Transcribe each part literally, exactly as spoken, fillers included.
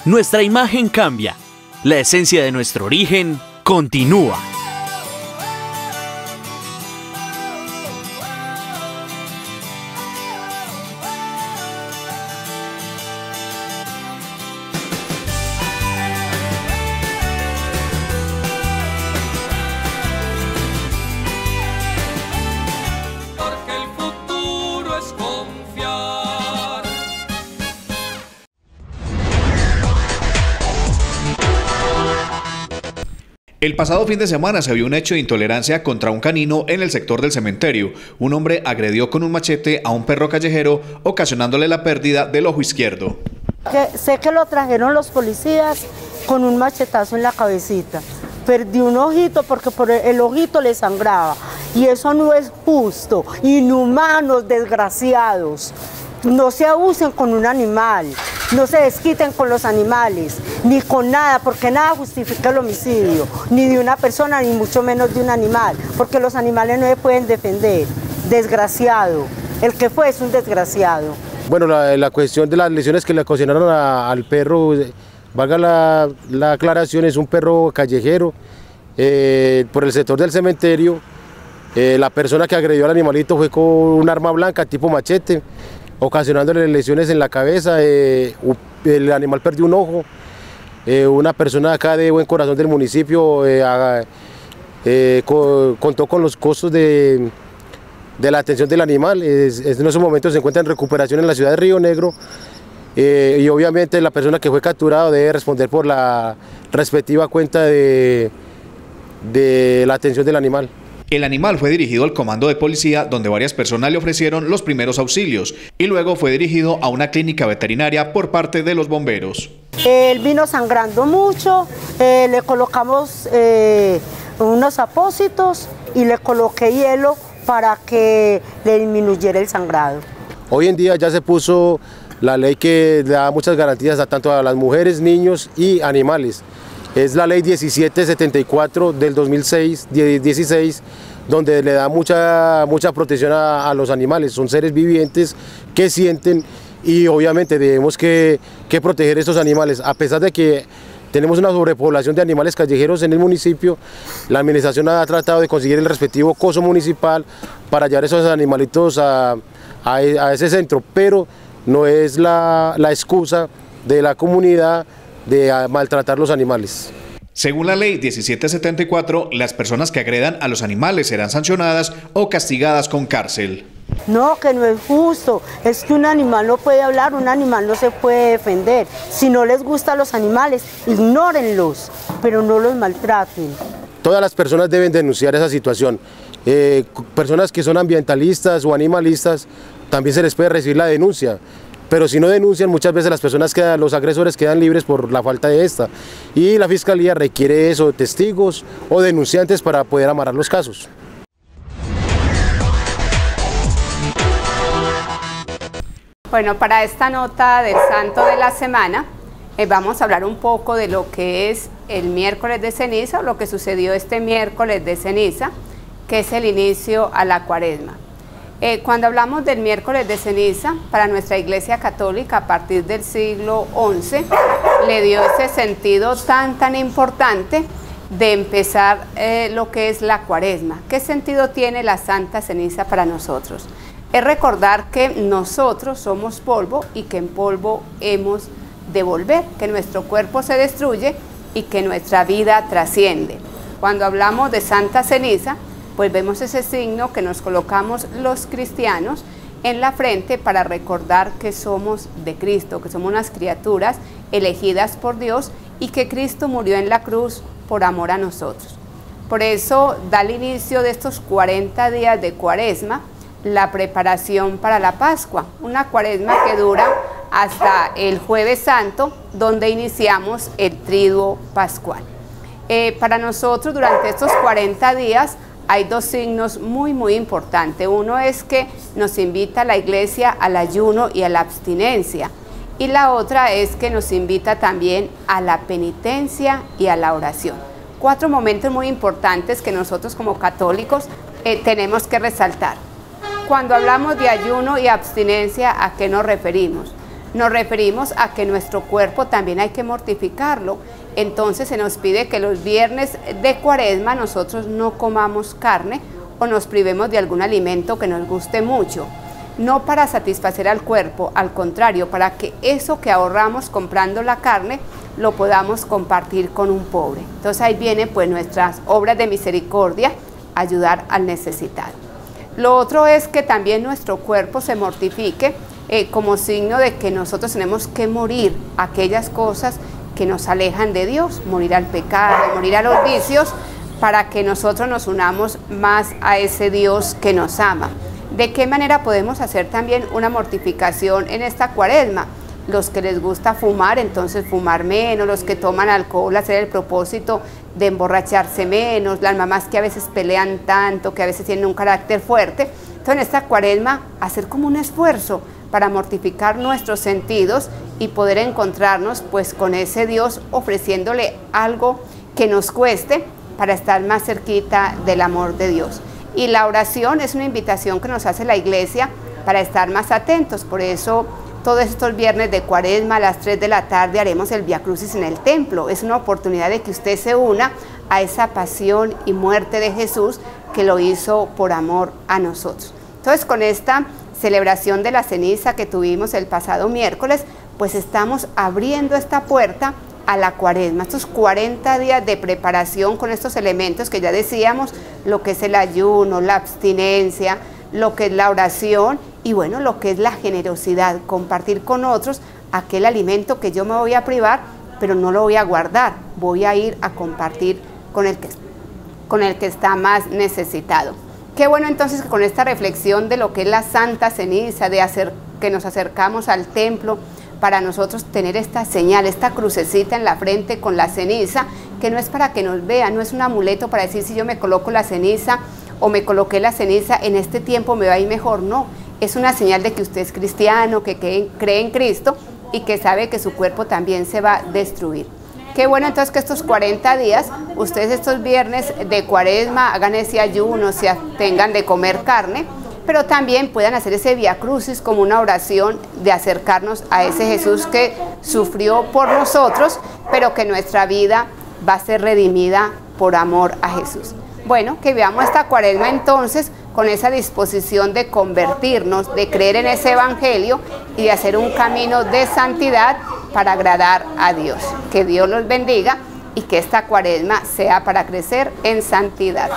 nuestra imagen cambia. La esencia de nuestro origen continúa. El pasado fin de semana se vio un hecho de intolerancia contra un canino en el sector del cementerio. Un hombre agredió con un machete a un perro callejero, ocasionándole la pérdida del ojo izquierdo. Que, sé que lo trajeron los policías con un machetazo en la cabecita. Perdí un ojito porque por el, el ojito le sangraba. Y eso no es justo. Inhumanos, desgraciados. No se abusen con un animal. No se desquiten con los animales, ni con nada, porque nada justifica el homicidio, ni de una persona, ni mucho menos de un animal, porque los animales no se pueden defender. Desgraciado, el que fue es un desgraciado. Bueno, la, la cuestión de las lesiones que le ocasionaron a, al perro, valga la, la aclaración, es un perro callejero, eh, por el sector del cementerio. Eh, la persona que agredió al animalito fue con un arma blanca tipo machete, ocasionándole lesiones en la cabeza. Eh, el animal perdió un ojo. Eh, una persona acá de buen corazón del municipio eh, eh, co contó con los costos de, de la atención del animal. Es, es, en esos momentos se encuentra en recuperación en la ciudad de Río Negro, eh, y obviamente la persona que fue capturada debe responder por la respectiva cuenta de, de la atención del animal. El animal fue dirigido al comando de policía, donde varias personas le ofrecieron los primeros auxilios, y luego fue dirigido a una clínica veterinaria por parte de los bomberos. Él vino sangrando mucho, eh, le colocamos eh, unos apósitos y le coloqué hielo para que le disminuyera el sangrado. Hoy en día ya se puso la ley que da muchas garantías a tanto a las mujeres, niños y animales. Es la ley diecisiete setenta y cuatro del dos mil dieciséis, donde le da mucha, mucha protección a, a los animales. Son seres vivientes que sienten, y obviamente debemos que, que proteger estos animales. A pesar de que tenemos una sobrepoblación de animales callejeros en el municipio, la administración ha tratado de conseguir el respectivo coso municipal para llevar esos animalitos a, a, a ese centro, pero no es la, la excusa de la comunidad de maltratar los animales. Según la ley diecisiete setenta y cuatro, las personas que agredan a los animales serán sancionadas o castigadas con cárcel. No, que no es justo, es que un animal no puede hablar, un animal no se puede defender. Si no les gustan los animales, ignórenlos, pero no los maltraten. Todas las personas deben denunciar esa situación. Eh, personas que son ambientalistas o animalistas, también se les puede recibir la denuncia. Pero si no denuncian, muchas veces las personas quedan, los agresores quedan libres por la falta de esta. Y la Fiscalía requiere eso, testigos o denunciantes para poder amarrar los casos. Bueno, para esta nota del Santo de la Semana, eh, vamos a hablar un poco de lo que es el miércoles de ceniza, o lo que sucedió este miércoles de ceniza, que es el inicio a la Cuaresma. Eh, cuando hablamos del miércoles de ceniza, para nuestra Iglesia Católica a partir del siglo once, le dio ese sentido tan tan importante de empezar eh, lo que es la Cuaresma. ¿Qué sentido tiene la Santa Ceniza para nosotros? Es recordar que nosotros somos polvo y que en polvo hemos de volver, que nuestro cuerpo se destruye y que nuestra vida trasciende. Cuando hablamos de Santa Ceniza, pues vemos ese signo que nos colocamos los cristianos en la frente para recordar que somos de Cristo, que somos unas criaturas elegidas por Dios y que Cristo murió en la cruz por amor a nosotros. Por eso da el inicio de estos cuarenta días de Cuaresma la preparación para la Pascua, una Cuaresma que dura hasta el Jueves Santo, donde iniciamos el Triduo Pascual. Eh, para nosotros durante estos cuarenta días hay dos signos muy muy importantes. Uno es que nos invita la Iglesia al ayuno y a la abstinencia, y la otra es que nos invita también a la penitencia y a la oración. Cuatro momentos muy importantes que nosotros como católicos eh, tenemos que resaltar. Cuando hablamos de ayuno y abstinencia, ¿a qué nos referimos? Nos referimos a que nuestro cuerpo también hay que mortificarlo. Entonces se nos pide que los viernes de Cuaresma nosotros no comamos carne o nos privemos de algún alimento que nos guste mucho. No para satisfacer al cuerpo, al contrario, para que eso que ahorramos comprando la carne lo podamos compartir con un pobre. Entonces ahí vienen pues nuestras obras de misericordia, ayudar al necesitado. Lo otro es que también nuestro cuerpo se mortifique eh, como signo de que nosotros tenemos que morir a aquellas cosas que nos alejan de Dios, morir al pecado, morir a los vicios, para que nosotros nos unamos más a ese Dios que nos ama. ¿De qué manera podemos hacer también una mortificación en esta Cuaresma? Los que les gusta fumar, entonces fumar menos, los que toman alcohol, hacer el propósito de emborracharse menos, las mamás que a veces pelean tanto, que a veces tienen un carácter fuerte. Entonces en esta Cuaresma hacer como un esfuerzo para mortificar nuestros sentidos y poder encontrarnos pues con ese Dios, ofreciéndole algo que nos cueste para estar más cerquita del amor de Dios. Y la oración es una invitación que nos hace la Iglesia para estar más atentos. Por eso todos estos viernes de Cuaresma a las tres de la tarde haremos el Vía Crucis en el templo. Es una oportunidad de que usted se una a esa pasión y muerte de Jesús que lo hizo por amor a nosotros. Entonces con esta celebración de la ceniza que tuvimos el pasado miércoles, pues estamos abriendo esta puerta a la Cuaresma, estos cuarenta días de preparación con estos elementos que ya decíamos, lo que es el ayuno, la abstinencia, lo que es la oración y bueno, lo que es la generosidad, compartir con otros aquel alimento que yo me voy a privar, pero no lo voy a guardar, voy a ir a compartir con el que, con el que está más necesitado. Qué bueno entonces que con esta reflexión de lo que es la Santa Ceniza, de hacer que nos acercamos al templo, para nosotros tener esta señal, esta crucecita en la frente con la ceniza, que no es para que nos vean, no es un amuleto para decir si yo me coloco la ceniza o me coloqué la ceniza, en este tiempo me va a ir mejor, no, es una señal de que usted es cristiano, que cree en Cristo y que sabe que su cuerpo también se va a destruir. Qué bueno entonces que estos cuarenta días, ustedes estos viernes de Cuaresma hagan ese ayuno, se abstengan de comer carne, pero también puedan hacer ese Vía Crucis como una oración de acercarnos a ese Jesús que sufrió por nosotros, pero que nuestra vida va a ser redimida por amor a Jesús. Bueno, que veamos esta Cuaresma entonces con esa disposición de convertirnos, de creer en ese Evangelio y de hacer un camino de santidad para agradar a Dios. Que Dios los bendiga y que esta Cuaresma sea para crecer en santidad.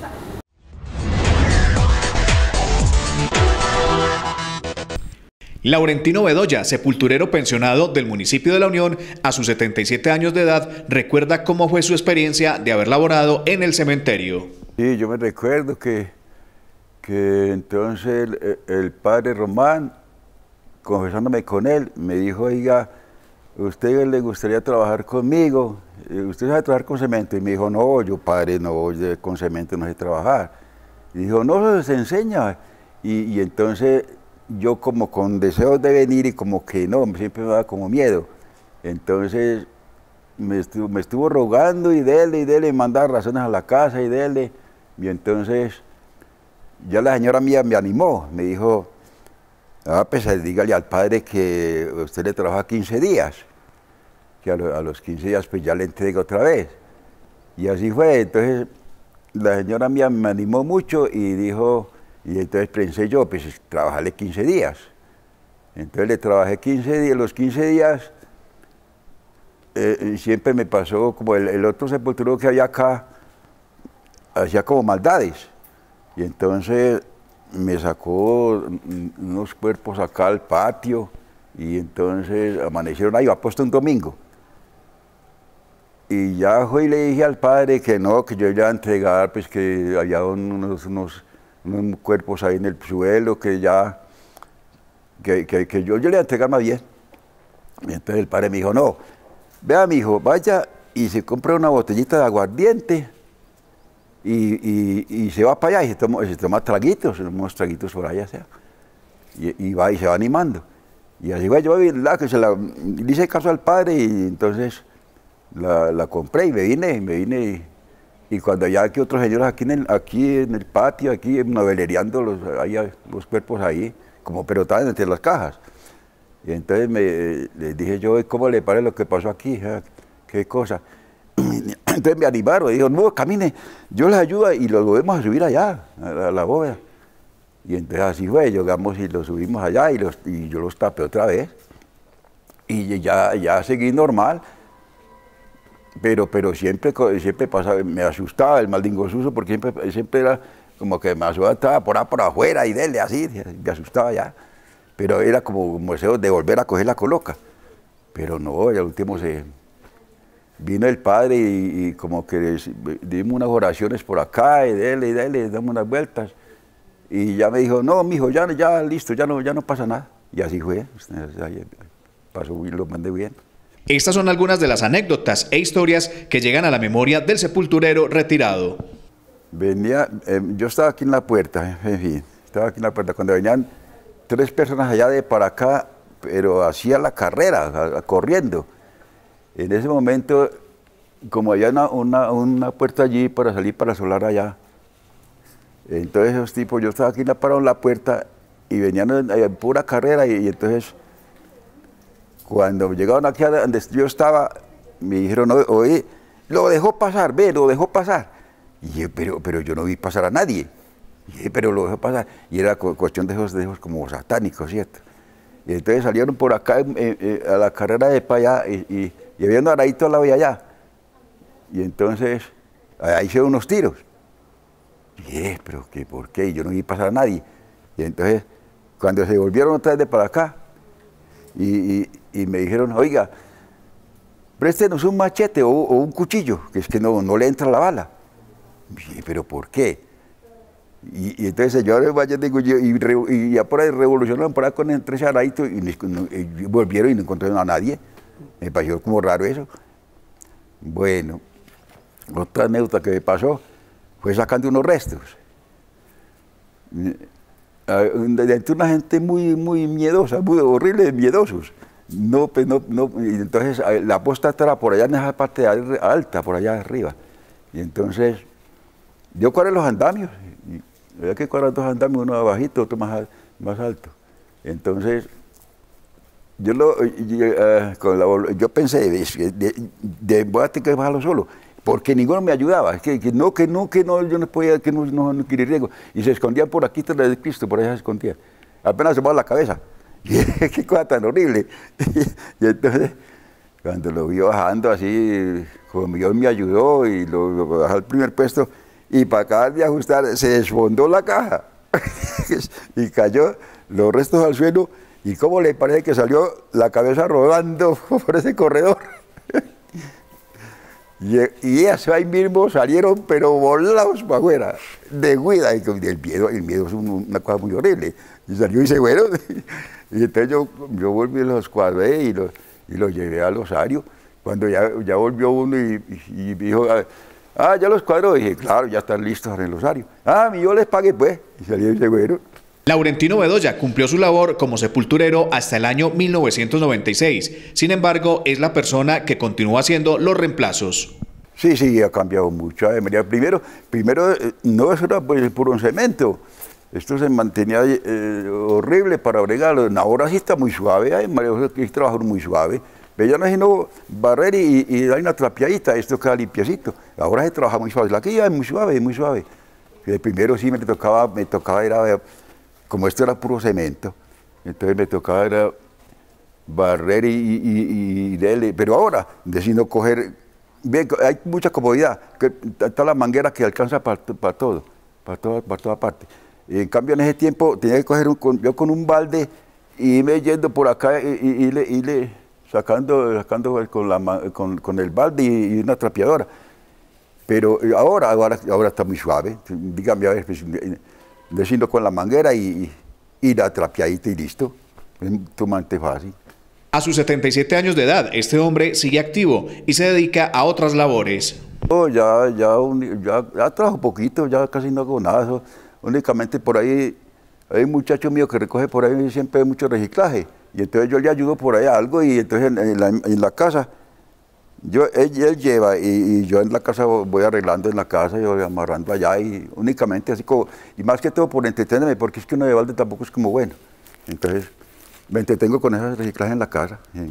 Laurentino Bedoya, sepulturero pensionado del municipio de La Unión, a sus setenta y siete años de edad, recuerda cómo fue su experiencia de haber laborado en el cementerio. Sí, yo me recuerdo que, que entonces el, el padre Román, confesándome con él, me dijo, oiga, ¿usted le gustaría trabajar conmigo? ¿Usted sabe trabajar con cemento? Y me dijo, no, yo padre, no, yo con cemento no sé trabajar. Y dijo, no, se enseña. Y, y entonces yo como con deseos de venir y como que no, siempre me daba como miedo. Entonces me estuvo, me estuvo rogando y dele y dele, me mandaba razones a la casa y dele. Y entonces ya la señora mía me animó, me dijo, ah, pues dígale al padre que usted le trabaja quince días, que a, lo, a los quince días pues ya le entrega otra vez. Y así fue, entonces la señora mía me animó mucho y dijo, y entonces pensé yo, pues trabajarle quince días. Entonces le trabajé quince días, los quince días eh, siempre me pasó como el, el otro sepulturero que había acá, hacía como maldades. Y entonces me sacó unos cuerpos acá al patio y entonces amanecieron ahí, ha puesto un domingo. Y ya fui y le dije al padre que no, que yo iba a entregar, pues que había unos, unos, unos cuerpos ahí en el suelo, que ya, que, que, que yo, yo le iba a entregar más bien. Y entonces el padre me dijo, no, vea mi hijo, vaya y se compra una botellita de aguardiente y, y, y se va para allá y se toma, se toma traguitos, unos traguitos por allá, sea, y, y va y se va animando. Y así va, yo la, que se la, le hice caso al padre y entonces La, la compré y me vine, me vine y, y cuando ya que otros señores aquí en el, aquí en el patio, aquí novelereando los, ahí, los cuerpos ahí, como pero estaban entre las cajas. Y entonces me, eh, les dije yo, ¿cómo le parece lo que pasó aquí? Ja? ¿Qué cosa? Entonces me animaron, y dijo, no, camine, yo les ayudo y lo volvemos a subir allá, a la, a la bóveda. Y entonces así fue, llegamos y lo subimos allá y, los, y yo los tapé otra vez. Y ya, ya seguí normal, pero, pero siempre, siempre pasaba, me asustaba el maldingosuso porque siempre, siempre era como que me asustaba por, por afuera y dele así, me asustaba ya. Pero era como, como deseo de volver a coger la coloca. Pero no, y al último se vino el padre y, y como que dimos unas oraciones por acá y dele y dele, damos unas vueltas. Y ya me dijo, no, mijo, ya, ya listo, ya no, ya no pasa nada. Y así fue. Pasó y lo mandé bien. Estas son algunas de las anécdotas e historias que llegan a la memoria del sepulturero retirado. Venía, eh, yo estaba aquí en la puerta, en fin, estaba aquí en la puerta, cuando venían tres personas allá de para acá, pero hacía la carrera, a, a, corriendo. En ese momento, como había una, una, una puerta allí para salir para solar allá, entonces esos tipos, yo estaba aquí parado en la puerta y venían en, en pura carrera y, y entonces cuando llegaron aquí a donde yo estaba, me dijeron, oye, lo dejó pasar, ve, lo dejó pasar. Y yo, pero, pero yo no vi pasar a nadie. Y yo, pero lo dejó pasar. Y era cuestión de esos, de esos como satánicos, ¿cierto? Y entonces salieron por acá eh, eh, a la carrera de para allá y, y, y había un aradito al lado de allá. Y entonces ahí se ven unos tiros. Y eh, pero ¿qué, ¿por qué? Y yo no vi pasar a nadie. Y entonces cuando se volvieron otra vez de para acá, y, y, y me dijeron, oiga, préstenos un machete o, o un cuchillo, que es que no, no le entra la bala. Y, pero ¿por qué? Y, y entonces señores, vaya, digo yo, y, y ya por ahí revolucionaron por ahí con el tres araditos y, y, y volvieron y no encontraron a nadie. Me pareció como raro eso. Bueno, otra anécdota que me pasó fue sacando unos restos. De una gente muy, muy miedosa, muy horrible, miedosos. No, pues no, no, y entonces la posta estaba por allá en esa parte alta, por allá arriba. Y entonces yo cuadré los andamios, y había que cuadrar dos andamios, uno abajito, otro más, más alto. Entonces yo, lo, yo, uh, con la, yo pensé, de, de, de, voy a tener que bajarlo solo, porque ninguno me ayudaba, que, que no, que no, que no, yo no podía, que no, no, no quería riesgo. Y se escondían por aquí, tras de Cristo, por allá se escondían. Apenas se bajaba la cabeza. Y, qué cosa tan horrible. Y entonces, cuando lo vi bajando así, como Dios me ayudó y lo, lo bajé al primer puesto, y para acabar de ajustar, se desfondó la caja. Y cayó los restos al suelo, y cómo le parece que salió la cabeza rodando por ese corredor. Y, y eso ahí mismo salieron, pero volados para afuera, de huida. Y el miedo, el miedo es un, una cosa muy horrible. Y salió y se fueron. Y entonces yo, yo volví, los cuadré y los, y los llevé al osario. Cuando ya, ya volvió uno y, y, y dijo, ah, ya los cuadró. Y dije, claro, ya están listos en el osario. Ah, yo les pagué pues. Y salió y se fueron. Laurentino Bedoya cumplió su labor como sepulturero hasta el año mil novecientos noventa y seis. Sin embargo, es la persona que continúa haciendo los reemplazos. Sí, sí, ha cambiado mucho. Primero, primero no era pues, puro un cemento. Esto se mantenía eh, horrible para bregarlo. Ahora sí está muy suave. Hay que trabajar muy suave. Pero ya no es sino barrer y, y dar una trapeadita. Esto queda limpiecito. Ahora se trabaja muy suave. Aquí ya es muy suave, muy suave. Y primero sí me tocaba, me tocaba era, como esto era puro cemento, entonces me tocaba era barrer y, y, y, y dele. Pero ahora, decido coger, ve, hay mucha comodidad, que está la manguera que alcanza para, para todo, para toda, para toda parte. Y en cambio en ese tiempo tenía que coger un, yo con un balde y irme yendo por acá y, y, y, le, y le, sacando, sacando con, la, con, con el balde y, y una trapeadora. Pero ahora, ahora, ahora está muy suave, dígame a ver, pues, decido con la manguera y, y la trapeadita y listo, es tomante fácil. A sus setenta y siete años de edad, este hombre sigue activo y se dedica a otras labores. Oh, ya, ya, ya, ya trabajo poquito, ya casi no hago nada, eso, únicamente por ahí hay un muchacho mío que recoge por ahí siempre mucho reciclaje, y entonces yo le ayudo por ahí algo, y entonces en, en, la, en la casa, yo, él, él lleva y, y yo en la casa voy arreglando en la casa, yo voy amarrando allá, y únicamente así como, y más que todo por entretenerme, porque es que uno de balde tampoco es como bueno, entonces me entretengo con ese reciclaje en la casa. Sí.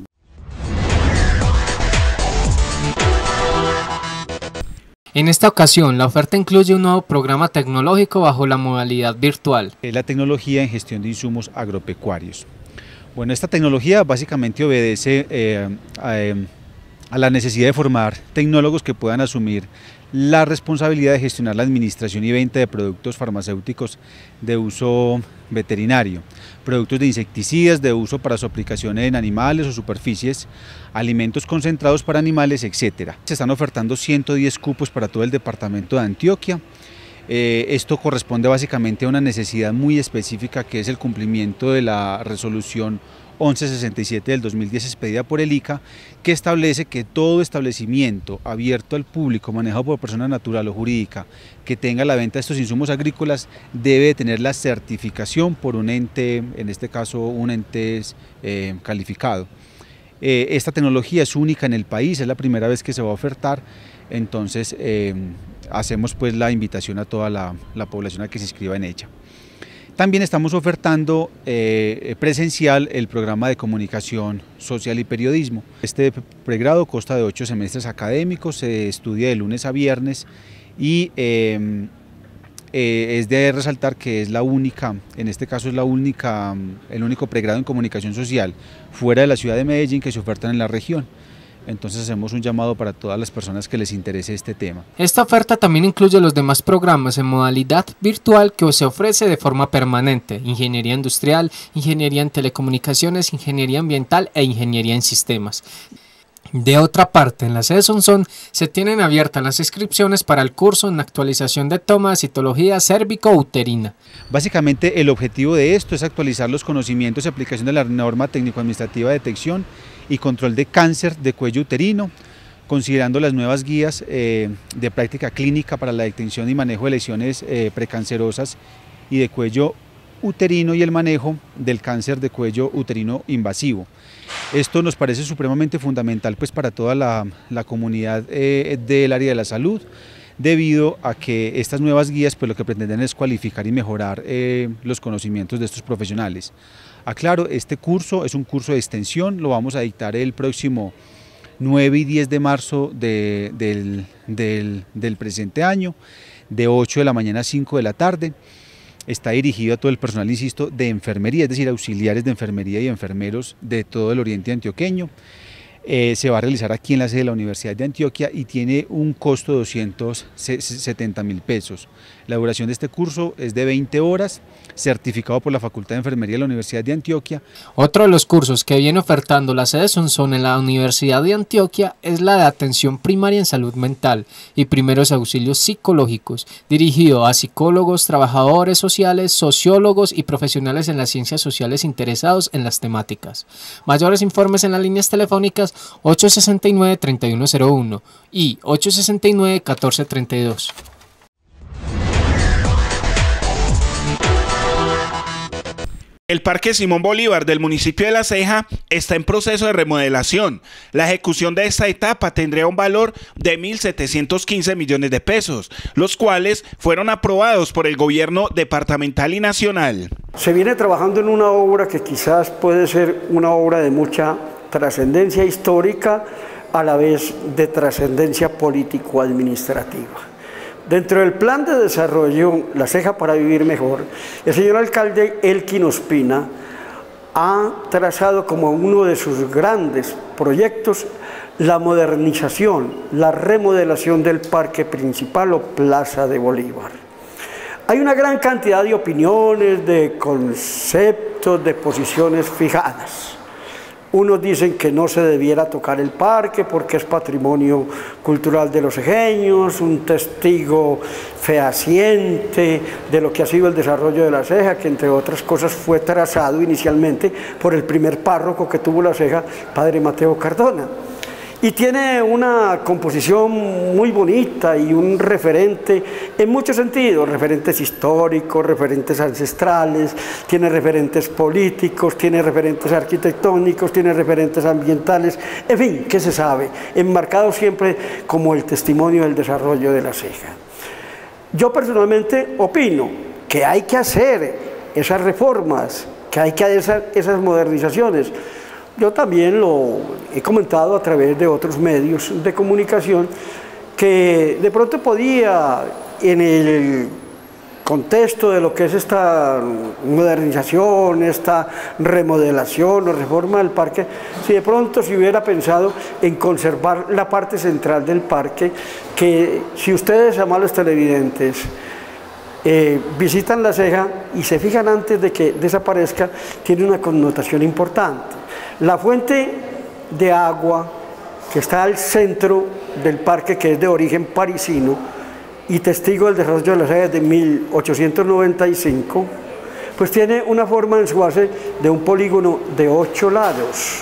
En esta ocasión, la oferta incluye un nuevo programa tecnológico bajo la modalidad virtual. Es la tecnología en gestión de insumos agropecuarios. Bueno, esta tecnología básicamente obedece eh, a, a la necesidad de formar tecnólogos que puedan asumir la responsabilidad de gestionar la administración y venta de productos farmacéuticos de uso veterinario, productos de insecticidas de uso para su aplicación en animales o superficies, alimentos concentrados para animales, etcétera. Se están ofertando ciento diez cupos para todo el departamento de Antioquia. Eh, esto corresponde básicamente a una necesidad muy específica, que es el cumplimiento de la resolución once sesenta y siete del dos mil diez expedida por el I C A, que establece que todo establecimiento abierto al público, manejado por persona natural o jurídica, que tenga la venta de estos insumos agrícolas, debe tener la certificación por un ente, en este caso un ente eh, calificado. Eh, esta tecnología es única en el país, es la primera vez que se va a ofertar, entonces eh, hacemos pues la invitación a toda la, la población a que se inscriba en ella. También estamos ofertando eh, presencial el programa de comunicación social y periodismo. Este pregrado consta de ocho semestres académicos, se estudia de lunes a viernes y eh, eh, es de resaltar que es la única, en este caso es la única, el único pregrado en comunicación social fuera de la ciudad de Medellín que se oferta en la región. Entonces hacemos un llamado para todas las personas que les interese este tema. Esta oferta también incluye los demás programas en modalidad virtual que se ofrece de forma permanente: ingeniería industrial, ingeniería en telecomunicaciones, ingeniería ambiental e ingeniería en sistemas. De otra parte, en la sede Sonsón se tienen abiertas las inscripciones para el curso en actualización de toma de citología cérvico-uterina. Básicamente el objetivo de esto es actualizar los conocimientos y aplicación de la norma técnico-administrativa de detección y control de cáncer de cuello uterino, considerando las nuevas guías eh, de práctica clínica para la detección y manejo de lesiones eh, precancerosas y de cuello uterino y el manejo del cáncer de cuello uterino invasivo. Esto nos parece supremamente fundamental pues para toda la, la comunidad eh, del área de la salud, debido a que estas nuevas guías pues lo que pretenden es cualificar y mejorar eh, los conocimientos de estos profesionales. Aclaro, este curso es un curso de extensión, lo vamos a dictar el próximo nueve y diez de marzo de, del, del, del presente año, de ocho de la mañana a cinco de la tarde. Está dirigido a todo el personal, insisto, de enfermería, es decir, auxiliares de enfermería y enfermeros de todo el oriente antioqueño. Eh, se va a realizar aquí en la sede de la Universidad de Antioquia y tiene un costo de doscientos setenta mil pesos. La duración de este curso es de veinte horas, certificado por la Facultad de Enfermería de la Universidad de Antioquia. Otro de los cursos que viene ofertando la sede Sonsón en la Universidad de Antioquia es la de atención primaria en salud mental y primeros auxilios psicológicos, dirigido a psicólogos, trabajadores sociales, sociólogos y profesionales en las ciencias sociales interesados en las temáticas. Mayores informes en las líneas telefónicas ocho sesenta y nueve, treinta y uno cero uno y ocho sesenta y nueve, catorce treinta y dos. El Parque Simón Bolívar del municipio de La Ceja está en proceso de remodelación. La ejecución de esta etapa tendría un valor de mil setecientos quince millones de pesos, los cuales fueron aprobados por el gobierno departamental y nacional. Se viene trabajando en una obra que quizás puede ser una obra de mucha trascendencia histórica, a la vez de trascendencia político-administrativa. Dentro del plan de desarrollo La Ceja para Vivir Mejor, el señor alcalde Elkin Ospina ha trazado como uno de sus grandes proyectos la modernización, la remodelación del parque principal o Plaza de Bolívar. Hay una gran cantidad de opiniones, de conceptos, de posiciones fijadas. Unos dicen que no se debiera tocar el parque porque es patrimonio cultural de los cejeños, un testigo fehaciente de lo que ha sido el desarrollo de La Ceja, que entre otras cosas fue trazado inicialmente por el primer párroco que tuvo La Ceja, padre Mateo Cardona. Y tiene una composición muy bonita y un referente en muchos sentidos, referentes históricos, referentes ancestrales, tiene referentes políticos, tiene referentes arquitectónicos, tiene referentes ambientales, en fin, ¿qué se sabe? Enmarcado siempre como el testimonio del desarrollo de La Ceja. Yo personalmente opino que hay que hacer esas reformas que hay que hacer esas modernizaciones. Yo también lo he comentado a través de otros medios de comunicación, que de pronto podía, en el contexto de lo que es esta modernización, esta remodelación o reforma del parque, si de pronto se hubiera pensado en conservar la parte central del parque, que si ustedes, amables televidentes, eh, visitan La Ceja y se fijan antes de que desaparezca, tiene una connotación importante. La fuente de agua que está al centro del parque, que es de origen parisino y testigo del desarrollo de La Ceja desde mil ochocientos noventa y cinco, pues tiene una forma en su base de un polígono de ocho lados.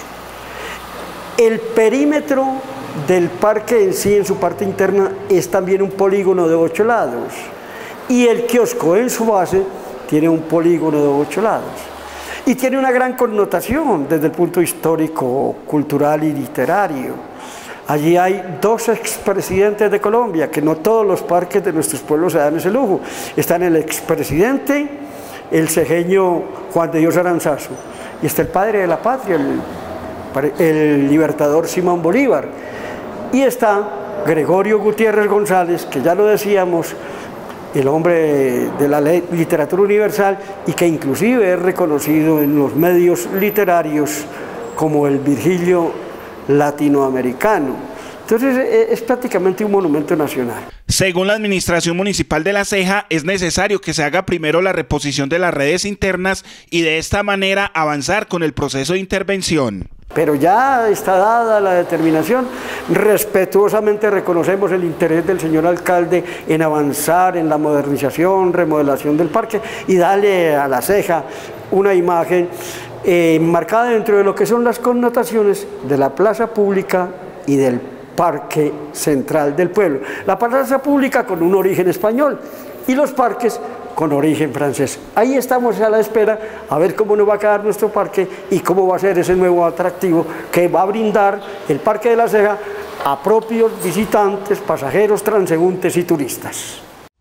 El perímetro del parque en sí, en su parte interna, es también un polígono de ocho lados, y el kiosco en su base tiene un polígono de ocho lados. Y tiene una gran connotación desde el punto histórico, cultural y literario. Allí hay dos expresidentes de Colombia, que no todos los parques de nuestros pueblos se dan ese lujo. Están el expresidente, el cejeño Juan de Dios Aranzazu, y está el padre de la patria, el, el libertador Simón Bolívar. Y está Gregorio Gutiérrez González, que ya lo decíamos, el hombre de la literatura universal, y que inclusive es reconocido en los medios literarios como el Virgilio latinoamericano. Entonces es prácticamente un monumento nacional. Según la Administración Municipal de La Ceja, es necesario que se haga primero la reposición de las redes internas y de esta manera avanzar con el proceso de intervención. Pero ya está dada la determinación, respetuosamente reconocemos el interés del señor alcalde en avanzar en la modernización, remodelación del parque y darle a La Ceja una imagen eh, marcada dentro de lo que son las connotaciones de la plaza pública y del parque central del pueblo. La plaza pública con un origen español y los parques con origen francés. Ahí estamos a la espera a ver cómo nos va a quedar nuestro parque y cómo va a ser ese nuevo atractivo que va a brindar el Parque de La Ceja a propios visitantes, pasajeros, transeúntes y turistas.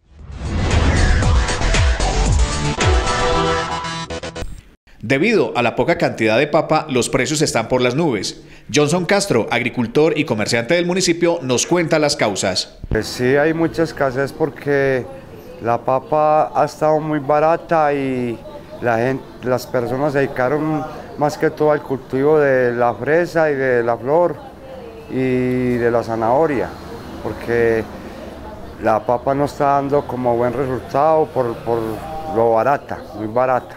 Debido a la poca cantidad de papa, los precios están por las nubes. Johnson Castro, agricultor y comerciante del municipio, nos cuenta las causas. Pues sí, hay mucha escasez porque la papa ha estado muy barata y la gente, las personas se dedicaron más que todo al cultivo de la fresa y de la flor y de la zanahoria, porque la papa no está dando como buen resultado por, por lo barata, muy barata.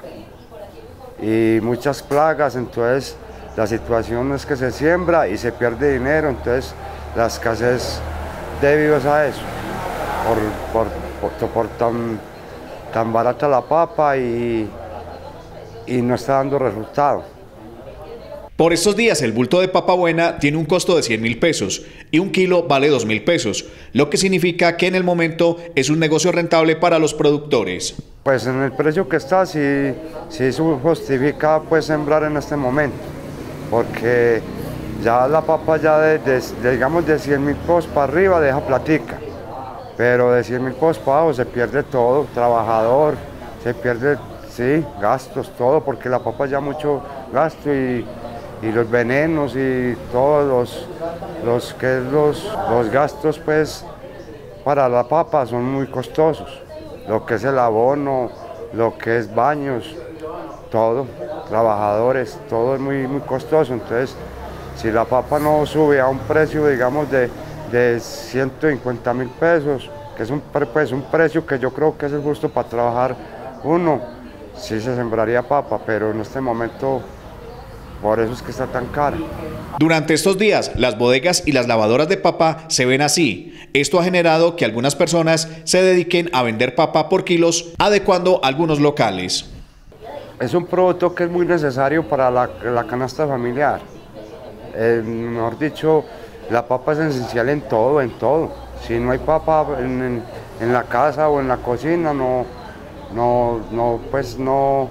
Y muchas plagas, entonces la situación es que se siembra y se pierde dinero, entonces la escasez debido a eso, por, por, por, por tan, tan barata la papa y, y no está dando resultado. Por estos días el bulto de papa buena tiene un costo de cien mil pesos y un kilo vale dos mil pesos, lo que significa que en el momento es un negocio rentable para los productores. Pues en el precio que está, sí, sí justifica pues sembrar en este momento, porque ya la papa ya de, de, de digamos de cien mil pesos para arriba deja platica, pero de cien mil pesos para abajo se pierde todo, trabajador, se pierde, sí, gastos, todo, porque la papa ya mucho gasto y, y los venenos y todos los, los, que los, los gastos pues para la papa son muy costosos. Lo que es el abono, lo que es baños, todo, trabajadores, todo es muy, muy costoso. Entonces, si la papa no sube a un precio, digamos, de, de ciento cincuenta mil pesos, que es un, pues, un precio que yo creo que es el justo para trabajar uno, sí se sembraría papa, pero en este momento, por eso es que está tan cara. Durante estos días, las bodegas y las lavadoras de papa se ven así. Esto ha generado que algunas personas se dediquen a vender papa por kilos, adecuando algunos locales. Es un producto que es muy necesario para la, la canasta familiar. Eh, mejor dicho, la papa es esencial en todo, en todo. Si no hay papa en, en, en la casa o en la cocina, no, no, no, pues no,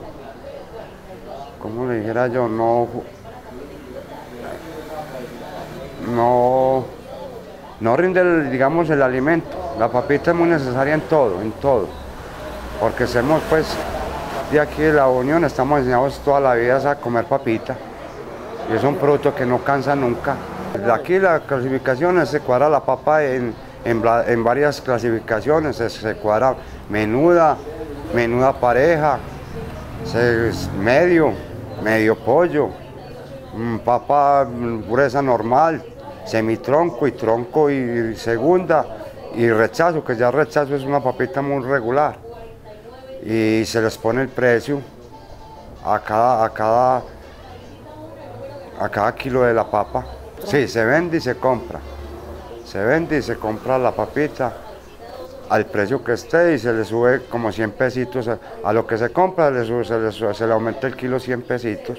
¿cómo le dijera yo? No, no, no rinde, el, digamos, el alimento. La papita es muy necesaria en todo, en todo, porque somos, pues, de aquí de La Unión estamos enseñados toda la vida a comer papita. Y es un producto que no cansa nunca. Aquí la clasificación se cuadra la papa en, en, en varias clasificaciones. Se, se cuadra menuda, menuda pareja, se, medio, medio pollo, papa gruesa normal, semitronco y tronco y segunda y rechazo, que ya rechazo es una papita muy regular. Y se les pone el precio a cada, a cada a cada kilo de la papa. Sí, se vende y se compra. Se vende y se compra la papita al precio que esté y se le sube como cien pesitos. A, a lo que se compra le sube, se, le sube, se le aumenta el kilo cien pesitos.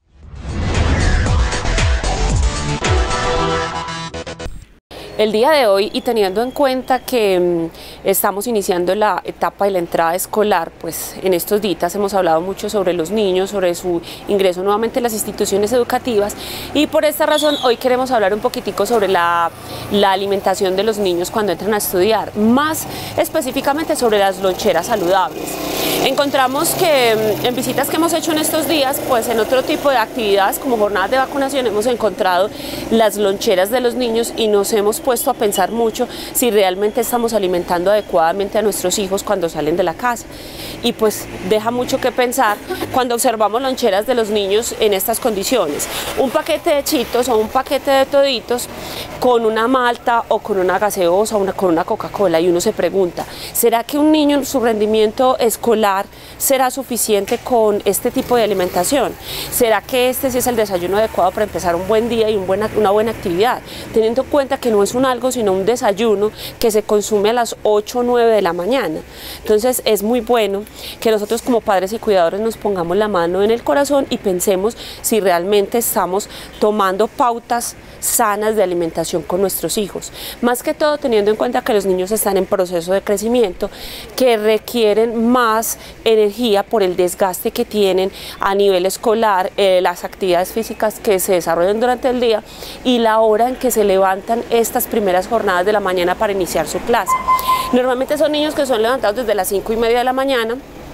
El día de hoy, y teniendo en cuenta que mmm, estamos iniciando la etapa de la entrada escolar, pues en estos días hemos hablado mucho sobre los niños, sobre su ingreso nuevamente en las instituciones educativas, y por esta razón hoy queremos hablar un poquitico sobre la, la alimentación de los niños cuando entran a estudiar, más específicamente sobre las loncheras saludables. Encontramos que en visitas que hemos hecho en estos días, pues en otro tipo de actividades como jornadas de vacunación hemos encontrado las loncheras de los niños y nos hemos puesto a pensar mucho si realmente estamos alimentando adecuadamente a nuestros hijos cuando salen de la casa. Y pues deja mucho que pensar cuando observamos loncheras de los niños en estas condiciones. Un paquete de chitos o un paquete de toditos con una malta o con una gaseosa o una, con una Coca-Cola, y uno se pregunta, ¿será que un niño en su rendimiento escolar será suficiente con este tipo de alimentación? ¿Será que este sí es el desayuno adecuado para empezar un buen día y un buena, una buena actividad? Teniendo en cuenta que no es un algo, sino un desayuno que se consume a las ocho o nueve de la mañana. Entonces es muy bueno que nosotros como padres y cuidadores nos pongamos la mano en el corazón y pensemos si realmente estamos tomando pautas sanas de alimentación con nuestros hijos, más que todo teniendo en cuenta que los niños están en proceso de crecimiento, que requieren más energía por el desgaste que tienen a nivel escolar, eh, las actividades físicas que se desarrollan durante el día y la hora en que se levantan estas primeras jornadas de la mañana para iniciar su clase. Normalmente son niños que son levantados desde las cinco y media de la mañana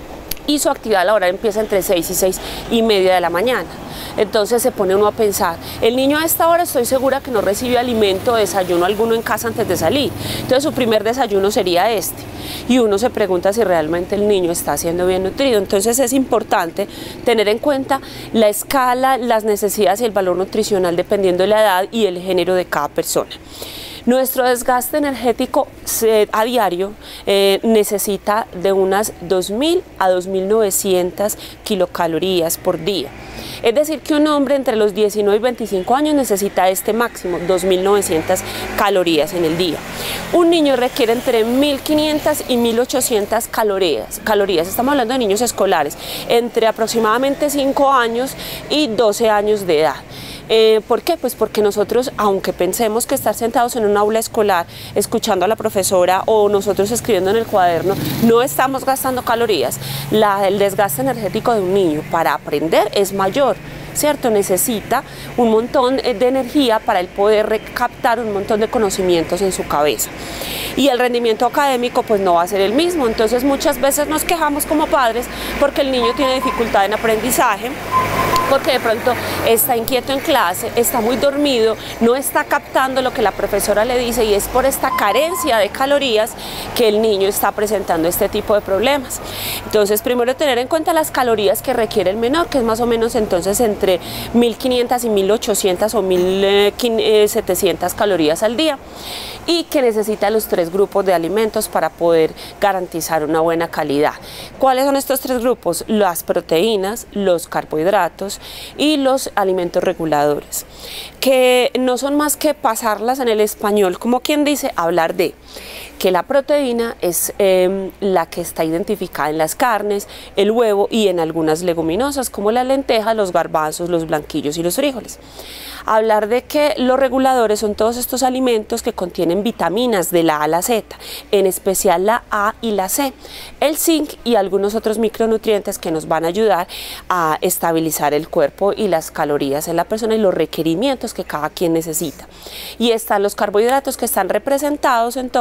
y su actividad laboral empieza entre seis y seis y media de la mañana. Entonces se pone uno a pensar, el niño a esta hora estoy segura que no recibe alimento o desayuno alguno en casa antes de salir, entonces su primer desayuno sería este, y uno se pregunta si realmente el niño está siendo bien nutrido. Entonces es importante tener en cuenta la escala, las necesidades y el valor nutricional dependiendo de la edad y el género de cada persona. Nuestro desgaste energético se, a diario eh, necesita de unas dos mil a dos mil novecientas kilocalorías por día. Es decir, que un hombre entre los diecinueve y veinticinco años necesita este máximo, dos mil novecientas calorías en el día. Un niño requiere entre mil quinientas y mil ochocientas calorías, calorías. Estamos hablando de niños escolares, entre aproximadamente cinco años y doce años de edad. Eh, ¿Por qué? Pues porque nosotros, aunque pensemos que estar sentados en un aula escolar, escuchando a la profesora o nosotros escribiendo en el cuaderno, no estamos gastando calorías. La, el desgaste energético de un niño para aprender es mayor, ¿cierto? Necesita un montón de energía para él poder recaptar un montón de conocimientos en su cabeza. Y el rendimiento académico pues no va a ser el mismo. Entonces muchas veces nos quejamos como padres porque el niño tiene dificultad en aprendizaje, porque de pronto está inquieto en clase, está muy dormido, no está captando lo que la profesora le dice, y es por esta carencia de calorías que el niño está presentando este tipo de problemas. Entonces primero tener en cuenta las calorías que requiere el menor, que es más o menos entonces entre mil quinientas y mil ochocientas o mil setecientas calorías al día, y que necesita los tres grupos de alimentos para poder garantizar una buena calidad. ¿Cuáles son estos tres grupos? Las proteínas, los carbohidratos y los alimentos reguladores, que no son más que pasarlas en el español, como quien dice, hablar de que la proteína es eh, la que está identificada en las carnes, el huevo y en algunas leguminosas como las lentejas, los garbanzos, los blanquillos y los frijoles. Hablar de que los reguladores son todos estos alimentos que contienen vitaminas de la A a la Z, en especial la A y la C, el zinc y algunos otros micronutrientes que nos van a ayudar a estabilizar el cuerpo y las calorías en la persona y los requerimientos que cada quien necesita. Y están los carbohidratos, que están representados entonces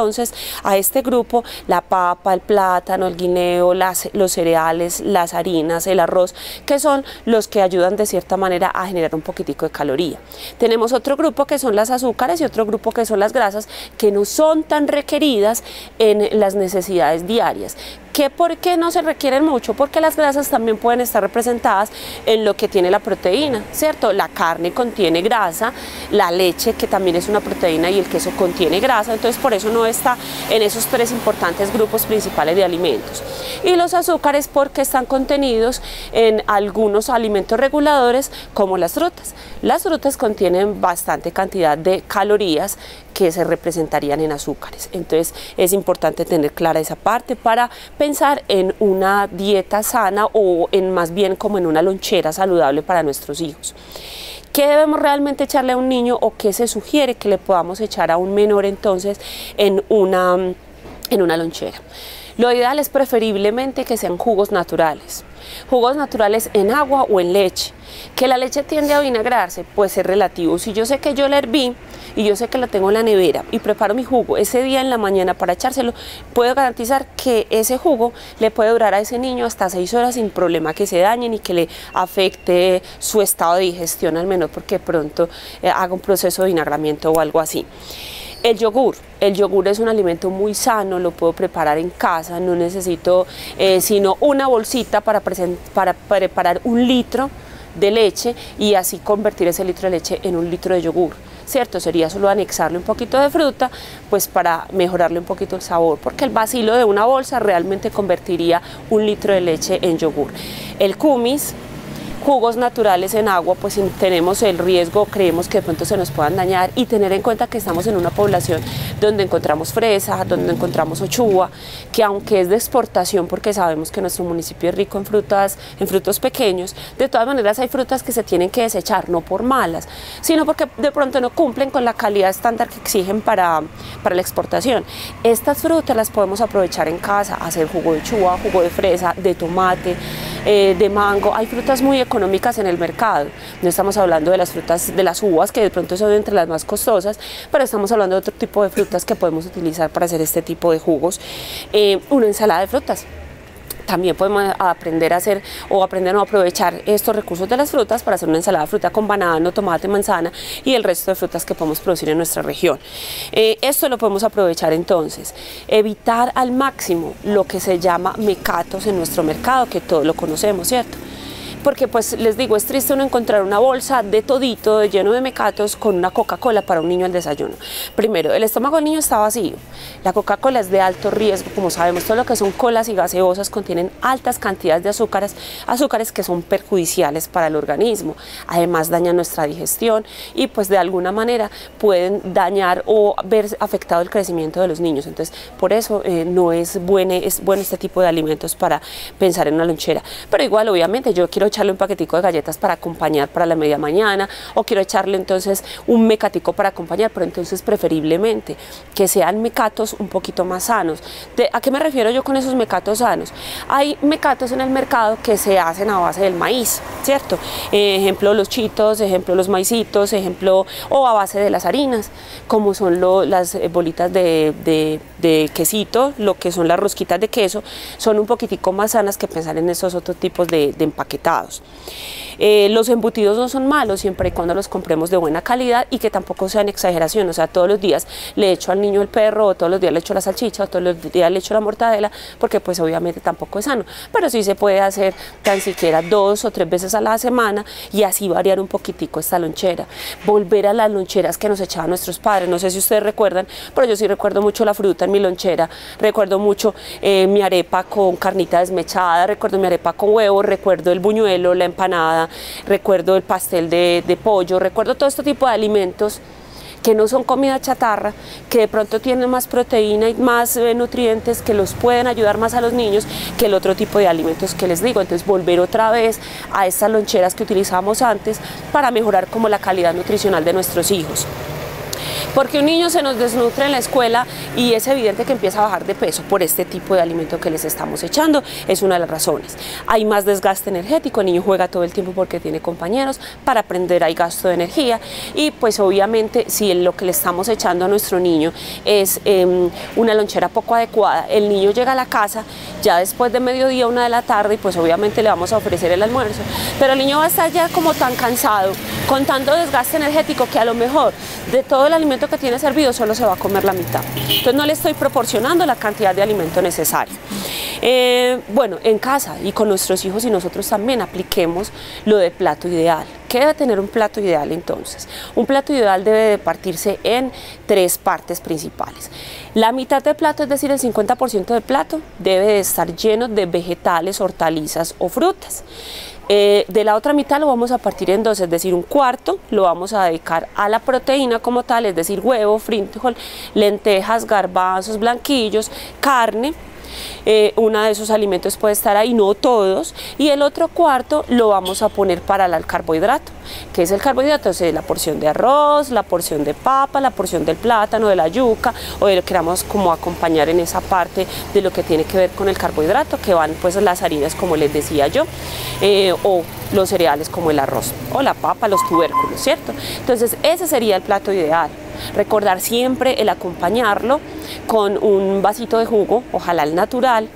entonces a este grupo la papa, el plátano, el guineo, las, los cereales, las harinas, el arroz, que son los que ayudan de cierta manera a generar un poquitico de caloría. Tenemos otro grupo que son las azúcares y otro grupo que son las grasas, que no son tan requeridas en las necesidades diarias. ¿Qué, ¿Por qué no se requieren mucho? Porque las grasas también pueden estar representadas en lo que tiene la proteína, ¿cierto? La carne contiene grasa, la leche, que también es una proteína, y el queso contiene grasa, entonces por eso no está en esos tres importantes grupos principales de alimentos. Y los azúcares porque están contenidos en algunos alimentos reguladores como las frutas. Las frutas contienen bastante cantidad de calorías que se representarían en azúcares, entonces es importante tener clara esa parte para pensar en una dieta sana o en más bien como en una lonchera saludable para nuestros hijos. ¿Qué debemos realmente echarle a un niño o qué se sugiere que le podamos echar a un menor entonces en una, en una lonchera? Lo ideal es preferiblemente que sean jugos naturales. Jugos naturales en agua o en leche. ¿Que la leche tiende a vinagrarse? Pues es relativo. Si yo sé que yo la herví y yo sé que la tengo en la nevera y preparo mi jugo ese día en la mañana para echárselo, puedo garantizar que ese jugo le puede durar a ese niño hasta seis horas sin problema que se dañe ni que le afecte su estado de digestión al menor porque pronto eh, haga un proceso de vinagramiento o algo así. El yogur, el yogur es un alimento muy sano, lo puedo preparar en casa, no necesito eh, sino una bolsita para, para preparar un litro de leche y así convertir ese litro de leche en un litro de yogur, ¿cierto? Sería solo anexarle un poquito de fruta, pues para mejorarle un poquito el sabor, porque el vacío de una bolsa realmente convertiría un litro de leche en yogur. El kumis, jugos naturales en agua, pues tenemos el riesgo, creemos que de pronto se nos puedan dañar, y tener en cuenta que estamos en una población donde encontramos fresa, donde encontramos ochuva, que aunque es de exportación porque sabemos que nuestro municipio es rico en frutas, en frutos pequeños, de todas maneras hay frutas que se tienen que desechar, no por malas, sino porque de pronto no cumplen con la calidad estándar que exigen para, para la exportación. Estas frutas las podemos aprovechar en casa, hacer jugo de ochuva, jugo de fresa, de tomate, eh, de mango. Hay frutas muy económicas en el mercado, no estamos hablando de las frutas, de las uvas, que de pronto son entre las más costosas, pero estamos hablando de otro tipo de frutas que podemos utilizar para hacer este tipo de jugos. Eh, una ensalada de frutas. También podemos aprender a hacer o aprender a aprovechar estos recursos de las frutas para hacer una ensalada de fruta con banano, tomate, manzana y el resto de frutas que podemos producir en nuestra región. Eh, esto lo podemos aprovechar entonces. Evitar al máximo lo que se llama mecatos en nuestro mercado, que todos lo conocemos, ¿cierto? Porque pues les digo, es triste uno encontrar una bolsa de todito lleno de mecatos con una Coca-Cola para un niño al desayuno. Primero, el estómago del niño está vacío, la Coca-Cola es de alto riesgo, como sabemos, todo lo que son colas y gaseosas contienen altas cantidades de azúcares, azúcares que son perjudiciales para el organismo, además dañan nuestra digestión y pues de alguna manera pueden dañar o ver afectado el crecimiento de los niños. Entonces, por eso eh, no es bueno, es bueno este tipo de alimentos para pensar en una lonchera, pero igual obviamente yo quiero echarle un paquetico de galletas para acompañar para la media mañana, o quiero echarle entonces un mecatico para acompañar, pero entonces preferiblemente que sean mecatos un poquito más sanos. ¿De, ¿A qué me refiero yo con esos mecatos sanos? Hay mecatos en el mercado que se hacen a base del maíz, ¿cierto? Eh, ejemplo los chitos, ejemplo los maicitos, ejemplo, o a base de las harinas, como son lo, las bolitas de, de, de quesito, lo que son las rosquitas de queso, son un poquitico más sanas que pensar en esos otros tipos de, de empaquetados. Eh, los embutidos no son malos siempre y cuando los compremos de buena calidad y que tampoco sean exageración, o sea, todos los días le echo al niño el perro, o todos los días le echo la salchicha, o todos los días le echo la mortadela, porque pues obviamente tampoco es sano, pero sí se puede hacer tan siquiera dos o tres veces a la semana y así variar un poquitico esta lonchera, volver a las loncheras que nos echaban nuestros padres. No sé si ustedes recuerdan, pero yo sí recuerdo mucho la fruta en mi lonchera, recuerdo mucho eh, mi arepa con carnita desmechada, recuerdo mi arepa con huevo, recuerdo el buñuelo, la empanada, recuerdo el pastel de, de pollo, recuerdo todo este tipo de alimentos que no son comida chatarra, que de pronto tienen más proteína y más eh, nutrientes que los pueden ayudar más a los niños que el otro tipo de alimentos que les digo. Entonces volver otra vez a estas loncheras que utilizamos antes para mejorar como la calidad nutricional de nuestros hijos. porque un niño se nos desnutre en la escuela y es evidente que empieza a bajar de peso por este tipo de alimento que les estamos echando, es una de las razones. Hay más desgaste energético, el niño juega todo el tiempo porque tiene compañeros, para aprender hay gasto de energía y pues obviamente si lo que le estamos echando a nuestro niño es eh, una lonchera poco adecuada, el niño llega a la casa ya después de mediodía, una de la tarde y pues obviamente le vamos a ofrecer el almuerzo, pero el niño va a estar ya como tan cansado, con tanto desgaste energético que a lo mejor de todo el alimento que tiene servido solo se va a comer la mitad. Entonces no le estoy proporcionando la cantidad de alimento necesario. Eh, bueno, en casa y con nuestros hijos y nosotros también apliquemos lo de plato ideal. ¿Qué debe tener un plato ideal entonces? Un plato ideal debe de partirse en tres partes principales. La mitad del plato, es decir, el cincuenta por ciento del plato, debe de estar lleno de vegetales, hortalizas o frutas. Eh, de la otra mitad lo vamos a partir en dos, es decir, un cuarto lo vamos a dedicar a la proteína como tal, es decir, huevo, frijol, lentejas, garbanzos, blanquillos, carne. Eh, uno de esos alimentos puede estar ahí, no todos, y el otro cuarto lo vamos a poner para el carbohidrato. ¿Qué es el carbohidrato? Es la porción de arroz, la porción de papa, la porción del plátano, de la yuca, o de lo que queramos como acompañar en esa parte de lo que tiene que ver con el carbohidrato, que van pues las harinas como les decía yo, eh, o los cereales como el arroz, o la papa, los tubérculos, ¿cierto? Entonces ese sería el plato ideal. Recordar siempre el acompañarlo con un vasito de jugo, ojalá el natural,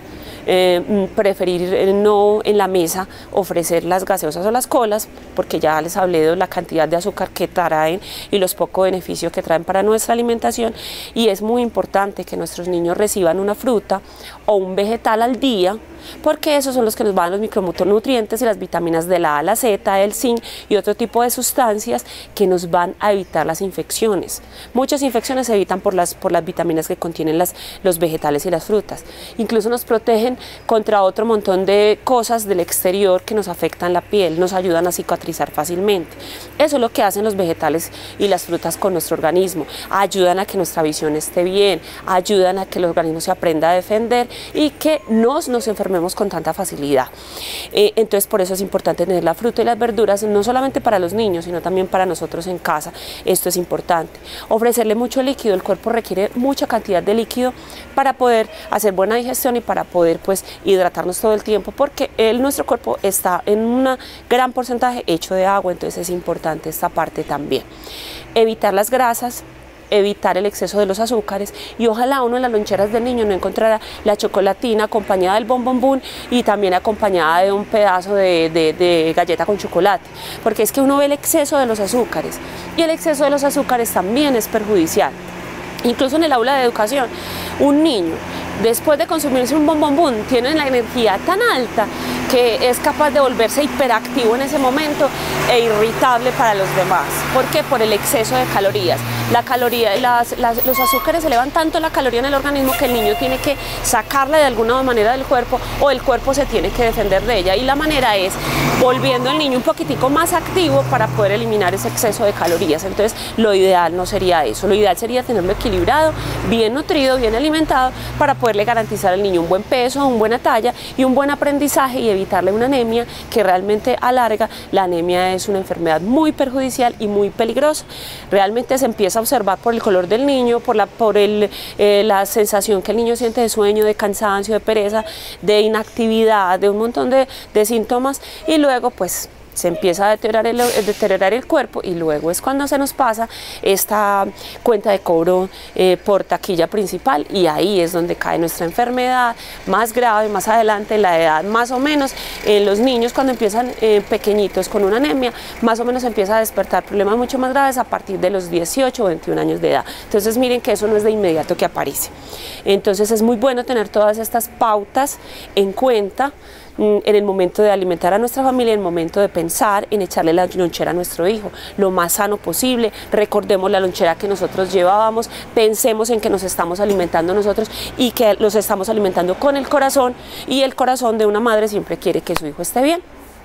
eh, preferir no en la mesa ofrecer las gaseosas o las colas, porque ya les hablé de la cantidad de azúcar que traen y los pocos beneficios que traen para nuestra alimentación, y es muy importante que nuestros niños reciban una fruta o un vegetal al día, porque esos son los que nos van los micronutrientes y las vitaminas de la A a la Z, el zinc y otro tipo de sustancias que nos van a evitar las infecciones. Muchas infecciones se evitan por las, por las vitaminas que contienen las, los vegetales y las frutas. Incluso nos protegen contra otro montón de cosas del exterior que nos afectan la piel, nos ayudan a cicatrizar fácilmente. Eso es lo que hacen los vegetales y las frutas con nuestro organismo. Ayudan a que nuestra visión esté bien, ayudan a que el organismo se aprenda a defender y que no nos enfermemos con tanta facilidad. Eh, entonces por eso es importante tener la fruta y las verduras, no solamente para los niños, sino también para nosotros en casa. Esto es importante. Ofrecerle mucho líquido, el cuerpo requiere mucha cantidad de líquido para poder hacer buena digestión y para poder pues hidratarnos todo el tiempo, porque el, nuestro cuerpo está en un gran porcentaje hecho de agua, entonces es importante esta parte también. Evitar las grasas, evitar el exceso de los azúcares, y ojalá uno en las loncheras del niño no encontrara la chocolatina acompañada del bombombún y también acompañada de un pedazo de, de, de galleta con chocolate, porque es que uno ve el exceso de los azúcares y el exceso de los azúcares también es perjudicial. Incluso en el aula de educación, un niño después de consumirse un bombombún tiene la energía tan alta que es capaz de volverse hiperactivo en ese momento e irritable para los demás. ¿Por qué? Por el exceso de calorías. La caloría, las, las, los azúcares elevan tanto la caloría en el organismo que el niño tiene que sacarla de alguna manera del cuerpo, o el cuerpo se tiene que defender de ella, y la manera es volviendo al niño un poquitico más activo para poder eliminar ese exceso de calorías. Entonces lo ideal no sería eso, lo ideal sería tenerlo equilibrado, bien nutrido, bien alimentado, para poderle garantizar al niño un buen peso, una buena talla y un buen aprendizaje, y evitarle una anemia que realmente alarga. La anemia es una enfermedad muy perjudicial y muy peligrosa. Realmente se empieza a observar por el color del niño, por la, por el, eh, la sensación que el niño siente de sueño, de cansancio, de pereza, de inactividad, de un montón de, de síntomas, y luego pues se empieza a deteriorar el, deteriorar el cuerpo, y luego es cuando se nos pasa esta cuenta de cobro eh, por taquilla principal, y ahí es donde cae nuestra enfermedad más grave más adelante, en la edad más o menos. En los niños, cuando empiezan eh, pequeñitos con una anemia, más o menos empieza a despertar problemas mucho más graves a partir de los dieciocho o veintiún años de edad. Entonces miren que eso no es de inmediato que aparece. Entonces es muy bueno tener todas estas pautas en cuenta en el momento de alimentar a nuestra familia, en el momento de pensar en echarle la lonchera a nuestro hijo, lo más sano posible. Recordemos la lonchera que nosotros llevábamos, pensemos en que nos estamos alimentando nosotros y que los estamos alimentando con el corazón, y el corazón de una madre siempre quiere que su hijo esté bien.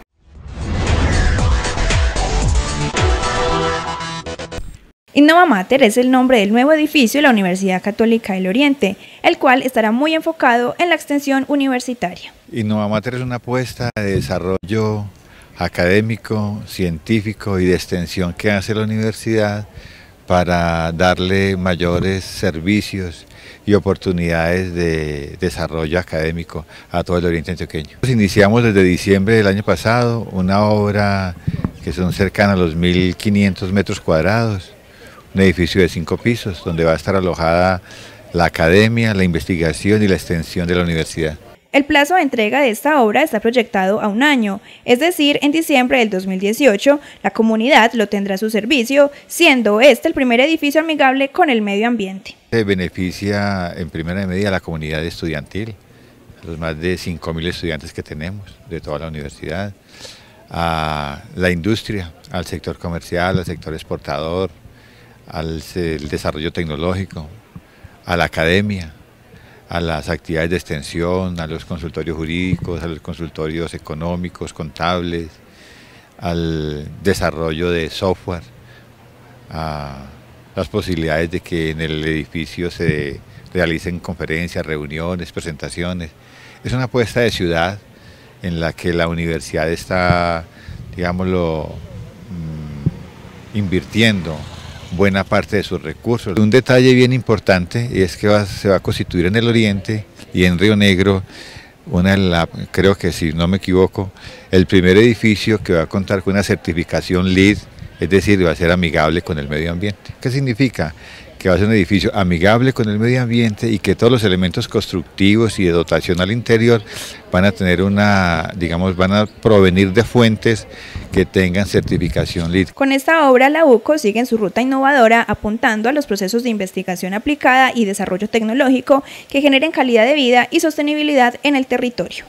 Innova Mater es el nombre del nuevo edificio de la Universidad Católica del Oriente, el cual estará muy enfocado en la extensión universitaria. Innova Mater es una apuesta de desarrollo académico, científico y de extensión que hace la universidad para darle mayores servicios y oportunidades de desarrollo académico a todo el oriente antioqueño. Iniciamos desde diciembre del año pasado una obra que son cercana a los mil quinientos metros cuadrados, un edificio de cinco pisos donde va a estar alojada la academia, la investigación y la extensión de la universidad. El plazo de entrega de esta obra está proyectado a un año, es decir, en diciembre del dos mil dieciocho, la comunidad lo tendrá a su servicio, siendo este el primer edificio amigable con el medio ambiente. Se beneficia en primera medida a la comunidad estudiantil, a los más de cinco mil estudiantes que tenemos de toda la universidad, a la industria, al sector comercial, al sector exportador, al desarrollo tecnológico, a la academia, a las actividades de extensión, a los consultorios jurídicos, a los consultorios económicos, contables, al desarrollo de software, a las posibilidades de que en el edificio se realicen conferencias, reuniones, presentaciones. Es una apuesta de ciudad en la que la universidad está, digámoslo, invirtiendo buena parte de sus recursos. Un detalle bien importante es que va, se va a constituir en el oriente y en Río Negro, una de la, creo que si no me equivoco, el primer edificio que va a contar con una certificación LEED, es decir, va a ser amigable con el medio ambiente. ¿Qué significa? Que va a ser un edificio amigable con el medio ambiente y que todos los elementos constructivos y de dotación al interior van a tener una, digamos, van a provenir de fuentes que tengan certificación LEED. Con esta obra, la U C O sigue en su ruta innovadora, apuntando a los procesos de investigación aplicada y desarrollo tecnológico que generen calidad de vida y sostenibilidad en el territorio.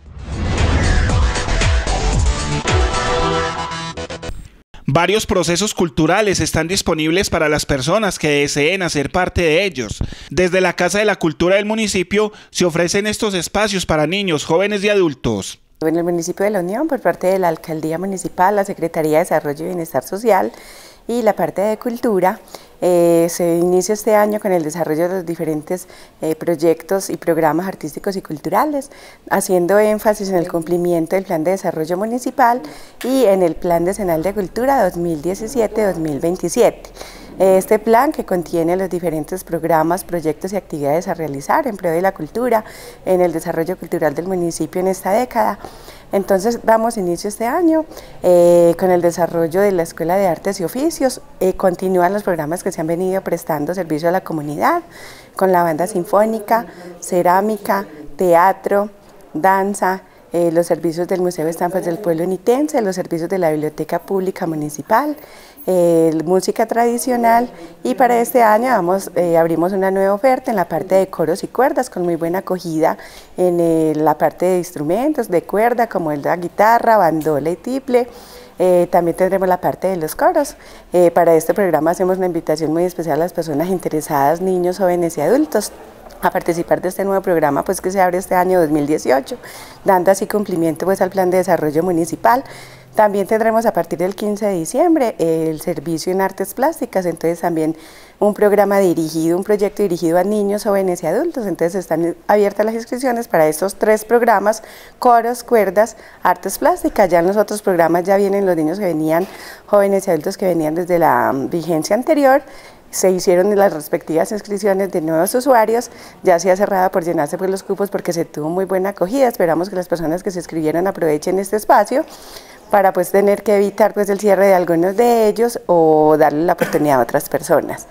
Varios procesos culturales están disponibles para las personas que deseen hacer parte de ellos. Desde la Casa de la Cultura del municipio se ofrecen estos espacios para niños, jóvenes y adultos. En el municipio de La Unión, por parte de la Alcaldía Municipal, la Secretaría de Desarrollo y Bienestar Social y la parte de Cultura, eh, se inicia este año con el desarrollo de los diferentes eh, proyectos y programas artísticos y culturales, haciendo énfasis en el cumplimiento del Plan de Desarrollo Municipal y en el Plan Decenal de Cultura dos mil diecisiete a dos mil veintisiete. Este plan, que contiene los diferentes programas, proyectos y actividades a realizar en pro de la cultura, en el desarrollo cultural del municipio en esta década. Entonces damos inicio este año eh, con el desarrollo de la Escuela de Artes y Oficios. Eh, continúan los programas que se han venido prestando servicio a la comunidad, con la banda sinfónica, cerámica, teatro, danza, eh, los servicios del Museo de Estampas del Pueblo Nitense, los servicios de la Biblioteca Pública Municipal, eh, música tradicional, y para este año vamos, eh, abrimos una nueva oferta en la parte de coros y cuerdas, con muy buena acogida en eh, la parte de instrumentos de cuerda como el de la guitarra, bandola y tiple. Eh, también tendremos la parte de los coros. Eh, para este programa hacemos una invitación muy especial a las personas interesadas, niños, jóvenes y adultos, a participar de este nuevo programa, pues, que se abre este año dos mil dieciocho, dando así cumplimiento, pues, al Plan de Desarrollo Municipal. También tendremos a partir del quince de diciembre eh, el servicio en artes plásticas, entonces también un programa dirigido, un proyecto dirigido a niños, jóvenes y adultos. Entonces están abiertas las inscripciones para estos tres programas: coros, cuerdas, artes plásticas. Ya en los otros programas ya vienen los niños que venían, jóvenes y adultos que venían desde la vigencia anterior. Se hicieron las respectivas inscripciones de nuevos usuarios, ya se ha cerrado por llenarse por los cupos porque se tuvo muy buena acogida. Esperamos que las personas que se inscribieron aprovechen este espacio para, pues, tener que evitar, pues, el cierre de algunos de ellos o darle la oportunidad a otras personas.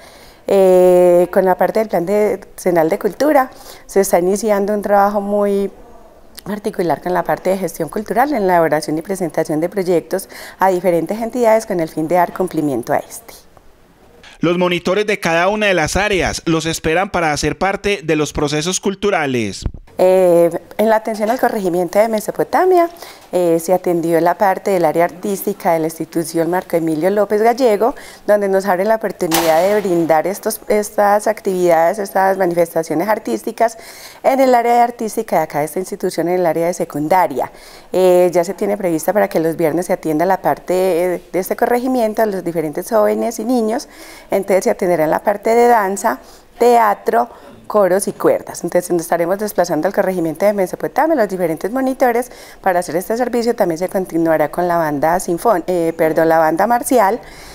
Eh, con la parte del Plan Decenal de Cultura se está iniciando un trabajo muy particular con la parte de gestión cultural en la elaboración y presentación de proyectos a diferentes entidades con el fin de dar cumplimiento a este. Los monitores de cada una de las áreas los esperan para hacer parte de los procesos culturales. Eh, en la atención al corregimiento de Mesopotamia eh, se atendió la parte del área artística de la institución Marco Emilio López Gallego, donde nos abre la oportunidad de brindar estos, estas actividades, estas manifestaciones artísticas en el área artística de acá de esta institución, en el área de secundaria. Eh, ya se tiene prevista para que los viernes se atienda la parte de, de este corregimiento a los diferentes jóvenes y niños. Entonces se atenderá en la parte de danza, teatro, coros y cuerdas. Entonces nos estaremos desplazando al corregimiento de Mesopotamia, los diferentes monitores, para hacer este servicio. También se continuará con la banda sinfón, eh, perdón, la banda marcial,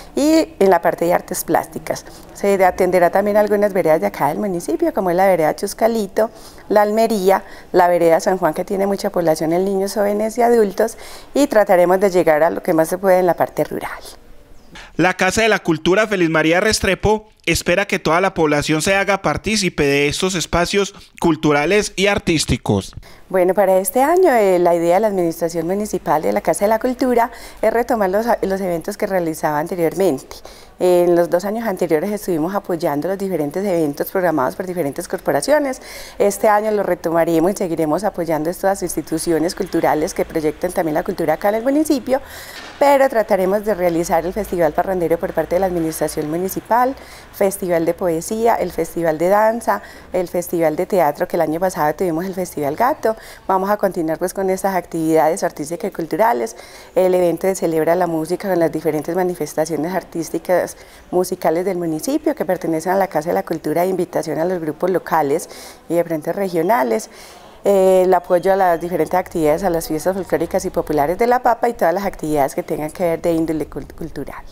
y en la parte de artes plásticas. Se atenderá también algunas veredas de acá del municipio, como es la vereda Chuscalito, la Almería, la vereda San Juan, que tiene mucha población en niños, jóvenes y adultos, y trataremos de llegar a lo que más se puede en la parte rural. La Casa de la Cultura Feliz María Restrepo espera que toda la población se haga partícipe de estos espacios culturales y artísticos. Bueno, para este año eh, la idea de la Administración Municipal de la Casa de la Cultura es retomar los, los eventos que realizaba anteriormente. En los dos años anteriores estuvimos apoyando los diferentes eventos programados por diferentes corporaciones. Este año lo retomaremos y seguiremos apoyando estas instituciones culturales que proyectan también la cultura acá en el municipio, pero trataremos de realizar el Festival Parrandero por parte de la Administración Municipal, Festival de Poesía, el Festival de Danza, el Festival de Teatro, que el año pasado tuvimos el Festival Gato. Vamos a continuar pues con estas actividades artísticas y culturales, el evento de Celebra la Música con las diferentes manifestaciones artísticas musicales del municipio que pertenecen a la Casa de la Cultura, de invitación a los grupos locales y de frentes regionales, eh, el apoyo a las diferentes actividades, a las fiestas folclóricas y populares de La Papa y todas las actividades que tengan que ver de índole cultural.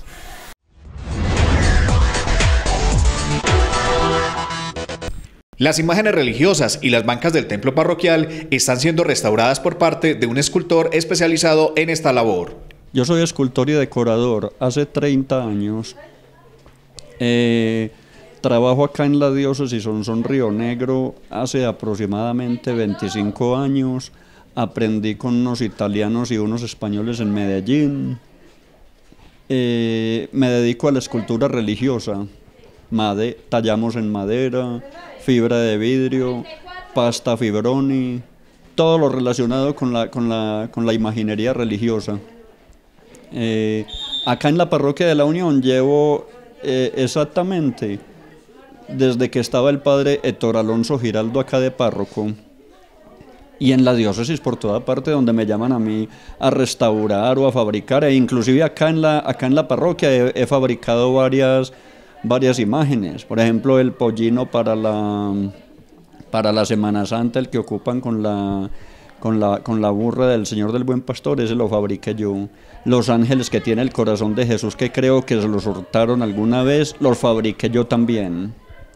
Las imágenes religiosas y las bancas del templo parroquial están siendo restauradas por parte de un escultor especializado en esta labor. Yo soy escultor y decorador hace treinta años. Eh, trabajo acá en la diócesis Sonsón Río Negro hace aproximadamente veinticinco años. Aprendí con unos italianos y unos españoles en Medellín. Eh, me dedico a la escultura religiosa. Made, tallamos en madera, fibra de vidrio, pasta fibroni, todo lo relacionado con la, con la, con la imaginería religiosa. Eh, acá en la parroquia de la Unión llevo eh, exactamente desde que estaba el padre Héctor Alonso Giraldo acá de párroco, y en la diócesis por toda parte donde me llaman a mí a restaurar o a fabricar, e inclusive acá en la, acá en la parroquia he, he fabricado varias, varias imágenes, por ejemplo el pollino para la, para la Semana Santa, el que ocupan con la... Con la, con la burra del Señor del Buen Pastor, ese lo fabriqué yo. Los ángeles que tiene el corazón de Jesús, que creo que se los hurtaron alguna vez, los fabriqué yo también.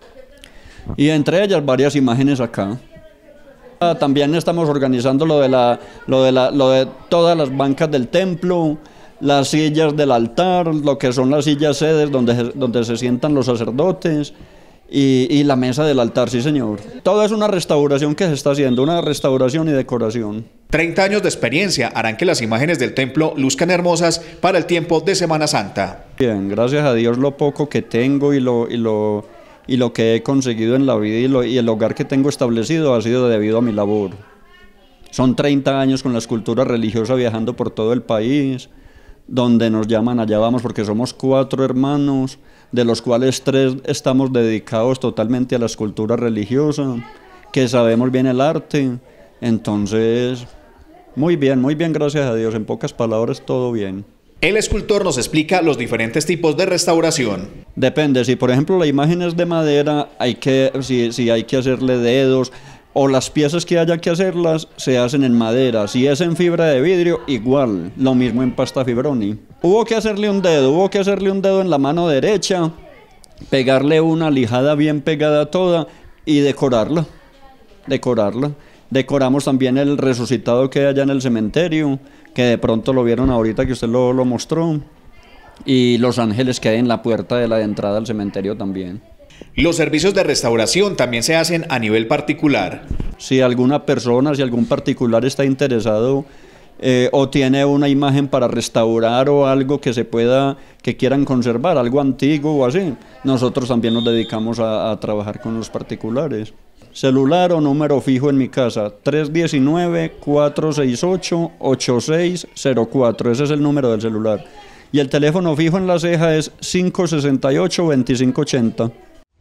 Y entre ellas varias imágenes acá. También estamos organizando lo de, la, lo de, la, lo de todas las bancas del templo, las sillas del altar, lo que son las sillas sedes donde, donde se sientan los sacerdotes. Y, y la mesa del altar, sí señor. Todo es una restauración que se está haciendo, una restauración y decoración. treinta años de experiencia harán que las imágenes del templo luzcan hermosas para el tiempo de Semana Santa. Bien, gracias a Dios lo poco que tengo y lo, y lo, y lo que he conseguido en la vida y, lo, y el hogar que tengo establecido ha sido debido a mi labor. Son treinta años con la escultura religiosa viajando por todo el país, donde nos llaman, allá vamos, porque somos cuatro hermanos, de los cuales tres estamos dedicados totalmente a la escultura religiosa, que sabemos bien el arte. Entonces, muy bien, muy bien, gracias a Dios, en pocas palabras, todo bien. El escultor nos explica los diferentes tipos de restauración. Depende, si por ejemplo la imagen es de madera, hay que, si, si hay que hacerle dedos, o las piezas que haya que hacerlas se hacen en madera. Si es en fibra de vidrio, igual, lo mismo en pasta fibroni. Hubo que hacerle un dedo, hubo que hacerle un dedo en la mano derecha, pegarle una lijada bien pegada toda y decorarla, decorarla. Decoramos también el resucitado que hay allá en el cementerio, que de pronto lo vieron ahorita que usted lo, lo mostró, y los ángeles que hay en la puerta de la entrada al cementerio también. Los servicios de restauración también se hacen a nivel particular. Si alguna persona, si algún particular está interesado eh, o tiene una imagen para restaurar o algo que se pueda, que quieran conservar, algo antiguo o así, nosotros también nos dedicamos a, a trabajar con los particulares. Celular o número fijo en mi casa, tres uno nueve, cuatro seis ocho, ocho seis cero cuatro, ese es el número del celular. Y el teléfono fijo en La Ceja es cinco seis ocho, dos cinco ocho cero.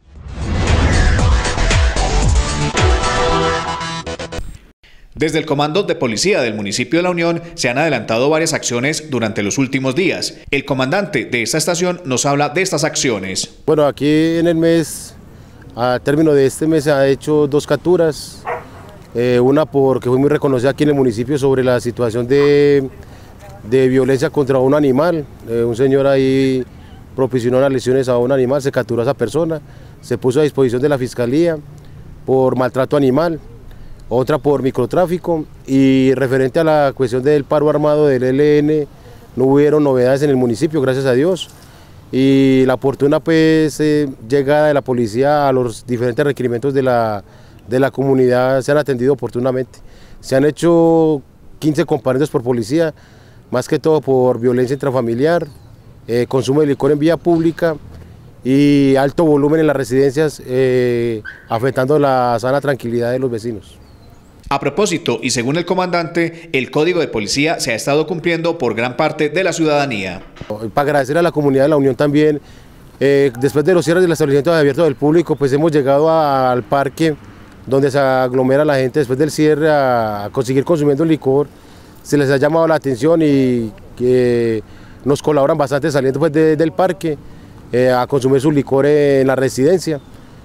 Desde el Comando de Policía del municipio de La Unión se han adelantado varias acciones durante los últimos días. El comandante de esta estación nos habla de estas acciones. Bueno, aquí en el mes, a término de este mes, se ha hecho dos capturas. Eh, una porque fue muy reconocida aquí en el municipio sobre la situación de, de violencia contra un animal. Eh, un señor ahí propició unas lesiones a un animal, se capturó a esa persona, se puso a disposición de la Fiscalía por maltrato animal, otra por microtráfico, y referente a la cuestión del paro armado del E L N, no hubieron novedades en el municipio, gracias a Dios, y la oportuna pues, eh, llegada de la policía a los diferentes requerimientos de la, de la comunidad se han atendido oportunamente. Se han hecho quince comparendos por policía, más que todo por violencia intrafamiliar, eh, consumo de licor en vía pública y alto volumen en las residencias, eh, afectando la sana tranquilidad de los vecinos. A propósito, y según el comandante, el código de policía se ha estado cumpliendo por gran parte de la ciudadanía. Para agradecer a la comunidad de La Unión también, eh, después de los cierres de los establecimientos abiertos del público, pues hemos llegado a, al parque donde se aglomera la gente después del cierre a, a conseguir consumiendo licor. Se les ha llamado la atención y que nos colaboran bastante saliendo pues, de, del parque eh, a consumir su licor en la residencia.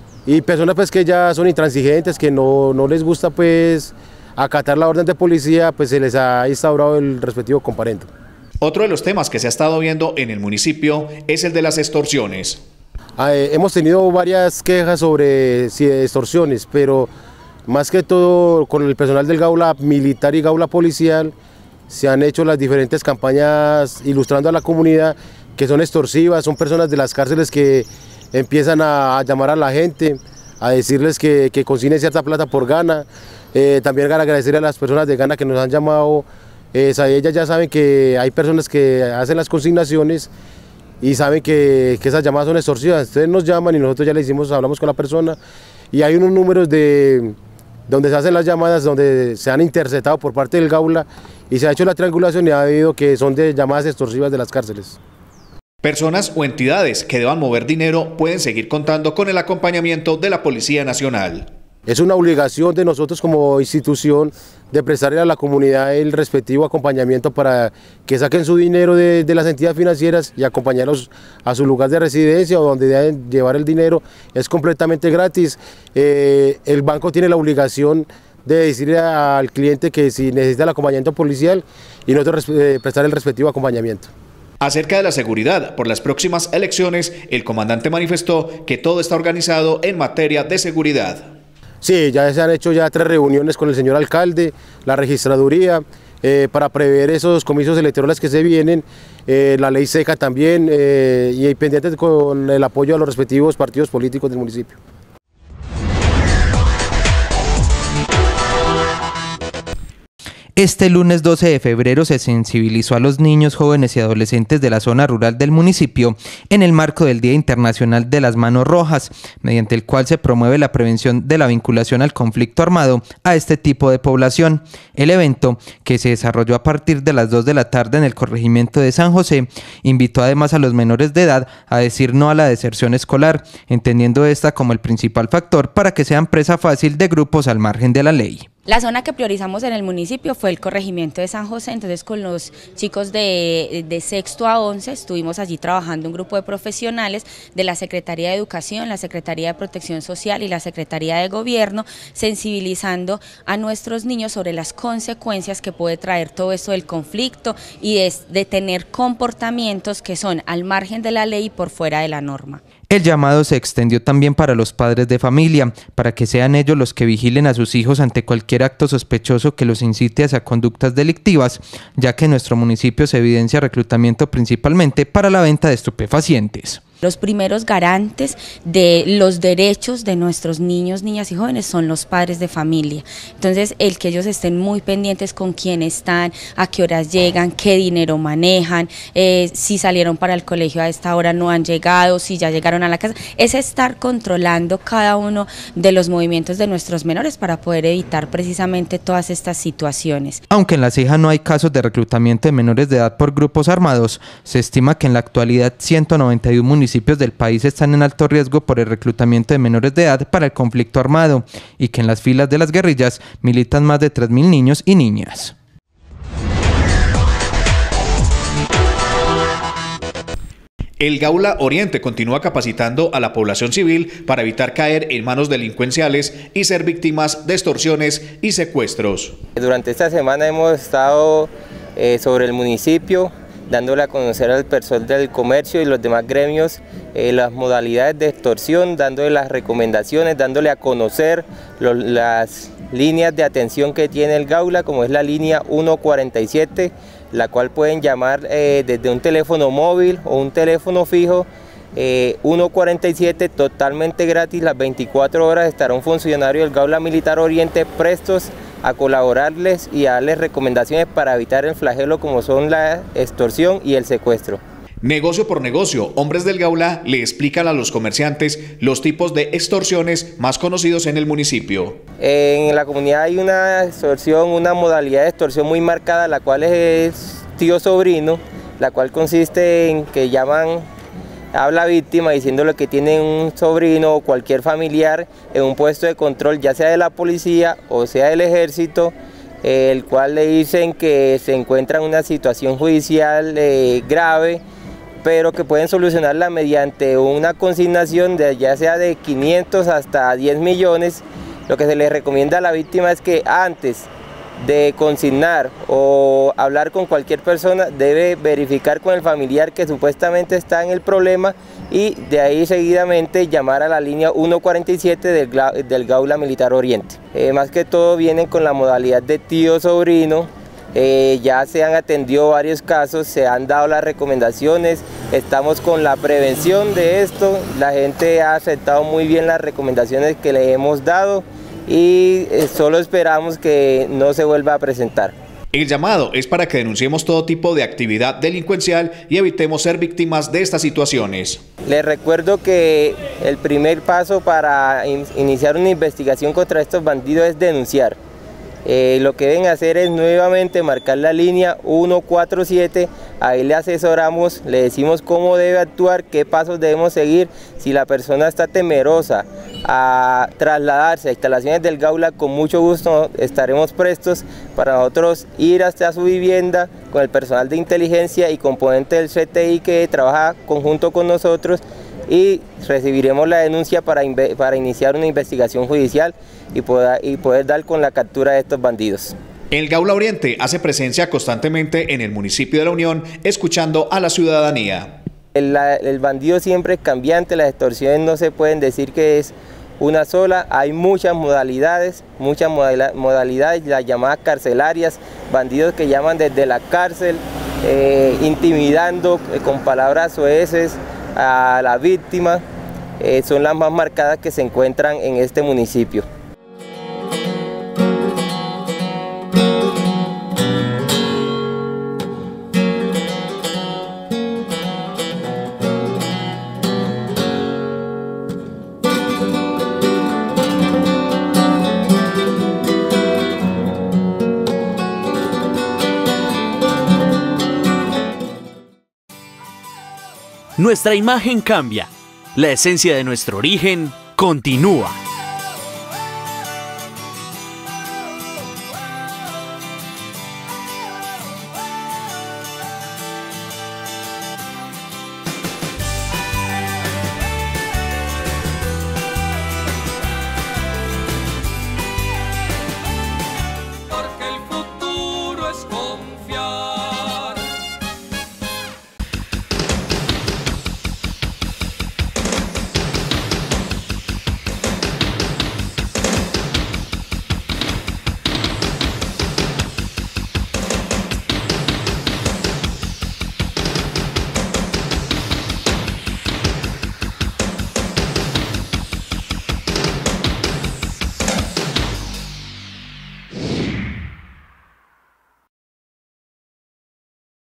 Y personas pues que ya son intransigentes, que no, no les gusta pues acatar la orden de policía, pues se les ha instaurado el respectivo comparendo. Otro de los temas que se ha estado viendo en el municipio es el de las extorsiones. Ah, eh, hemos tenido varias quejas sobre sí, extorsiones, pero más que todo con el personal del Gaula militar y Gaula policial se han hecho las diferentes campañas ilustrando a la comunidad que son extorsivas, son personas de las cárceles que empiezan a, a llamar a la gente, a decirles que, que consignen cierta plata por Gana. Eh, también agradecer a las personas de Gana que nos han llamado, eh, ellas ya saben que hay personas que hacen las consignaciones y saben que, que esas llamadas son extorsivas, entonces nos llaman y nosotros ya le decimos, hablamos con la persona y hay unos números de donde se hacen las llamadas, donde se han interceptado por parte del Gaula y se ha hecho la triangulación y ha habido que son de llamadas extorsivas de las cárceles. Personas o entidades que deban mover dinero pueden seguir contando con el acompañamiento de la Policía Nacional. Es una obligación de nosotros como institución de prestarle a la comunidad el respectivo acompañamiento para que saquen su dinero de, de las entidades financieras y acompañarlos a su lugar de residencia o donde deben llevar el dinero. Es completamente gratis. Eh, el banco tiene la obligación de decirle al cliente que si necesita el acompañamiento policial y nosotros eh, prestar el respectivo acompañamiento. Acerca de la seguridad por las próximas elecciones, el comandante manifestó que todo está organizado en materia de seguridad. Sí, ya se han hecho ya tres reuniones con el señor alcalde, la registraduría, eh, para prever esos comicios electorales que se vienen, eh, la ley seca también, eh, y pendientes con el apoyo a los respectivos partidos políticos del municipio. Este lunes doce de febrero se sensibilizó a los niños, jóvenes y adolescentes de la zona rural del municipio en el marco del Día Internacional de las Manos Rojas, mediante el cual se promueve la prevención de la vinculación al conflicto armado a este tipo de población. El evento, que se desarrolló a partir de las dos de la tarde en el corregimiento de San José, invitó además a los menores de edad a decir no a la deserción escolar, entendiendo esta como el principal factor para que sean presa fácil de grupos al margen de la ley. La zona que priorizamos en el municipio fue el corregimiento de San José, entonces con los chicos de, de sexto a once estuvimos allí trabajando un grupo de profesionales de la Secretaría de Educación, la Secretaría de Protección Social y la Secretaría de Gobierno, sensibilizando a nuestros niños sobre las consecuencias que puede traer todo esto del conflicto y de, de tener comportamientos que son al margen de la ley y por fuera de la norma. El llamado se extendió también para los padres de familia, para que sean ellos los que vigilen a sus hijos ante cualquier acto sospechoso que los incite hacia conductas delictivas, ya que en nuestro municipio se evidencia reclutamiento principalmente para la venta de estupefacientes. Los primeros garantes de los derechos de nuestros niños, niñas y jóvenes son los padres de familia. Entonces, el que ellos estén muy pendientes con quién están, a qué horas llegan, qué dinero manejan, eh, si salieron para el colegio a esta hora no han llegado, si ya llegaron a la casa, es estar controlando cada uno de los movimientos de nuestros menores para poder evitar precisamente todas estas situaciones. Aunque en La Ceja no hay casos de reclutamiento de menores de edad por grupos armados, se estima que en la actualidad ciento noventa y uno municipios municipios del país están en alto riesgo por el reclutamiento de menores de edad para el conflicto armado y que en las filas de las guerrillas militan más de tres mil niños y niñas. El Gaula Oriente continúa capacitando a la población civil para evitar caer en manos delincuenciales y ser víctimas de extorsiones y secuestros. Durante esta semana hemos estado eh, sobre el municipio dándole a conocer al personal del comercio y los demás gremios eh, las modalidades de extorsión, dándole las recomendaciones, dándole a conocer los, las líneas de atención que tiene el Gaula, como es la línea uno cuarenta y siete, la cual pueden llamar eh, desde un teléfono móvil o un teléfono fijo. Eh, uno cuarenta y siete totalmente gratis, las veinticuatro horas estará un funcionario del Gaula Militar Oriente prestos a colaborarles y a darles recomendaciones para evitar el flagelo como son la extorsión y el secuestro. Negocio por negocio, hombres del Gaula le explican a los comerciantes los tipos de extorsiones más conocidos en el municipio. En la comunidad hay una extorsión, una modalidad de extorsión muy marcada, la cual es tío-sobrino, la cual consiste en que llaman a la víctima diciéndole que tiene un sobrino o cualquier familiar en un puesto de control, ya sea de la policía o sea del ejército, eh, el cual le dicen que se encuentra en una situación judicial eh, grave, pero que pueden solucionarla mediante una consignación de ya sea de quinientos hasta diez millones. Lo que se le recomienda a la víctima es que antes de consignar o hablar con cualquier persona debe verificar con el familiar que supuestamente está en el problema y de ahí seguidamente llamar a la línea uno cuarenta y siete del, del Gaula Militar Oriente. Eh, más que todo vienen con la modalidad de tío-sobrino. Eh, ya se han atendido varios casos, se han dado las recomendaciones, estamos con la prevención de esto, la gente ha aceptado muy bien las recomendaciones que le hemos dado y eh, solo esperamos que no se vuelva a presentar. El llamado es para que denunciemos todo tipo de actividad delincuencial y evitemos ser víctimas de estas situaciones. Les recuerdo que el primer paso para in- iniciar una investigación contra estos bandidos es denunciar. Eh, lo que deben hacer es nuevamente marcar la línea uno cuatro siete, ahí le asesoramos, le decimos cómo debe actuar, qué pasos debemos seguir. Si la persona está temerosa a trasladarse a instalaciones del Gaula, con mucho gusto estaremos prestos para nosotros ir hasta su vivienda con el personal de inteligencia y componente del C T I que trabaja conjunto con nosotros y recibiremos la denuncia para, para iniciar una investigación judicial y poder, y poder dar con la captura de estos bandidos. El Gaula Oriente hace presencia constantemente en el municipio de La Unión, escuchando a la ciudadanía. El, el bandido siempre es cambiante, las extorsiones no se pueden decir que es una sola, hay muchas modalidades, muchas modalidades, las llamadas carcelarias, bandidos que llaman desde la cárcel, eh, intimidando eh, con palabras soeces a la víctima, eh, son las más marcadas que se encuentran en este municipio. Nuestra imagen cambia, la esencia de nuestro origen continúa.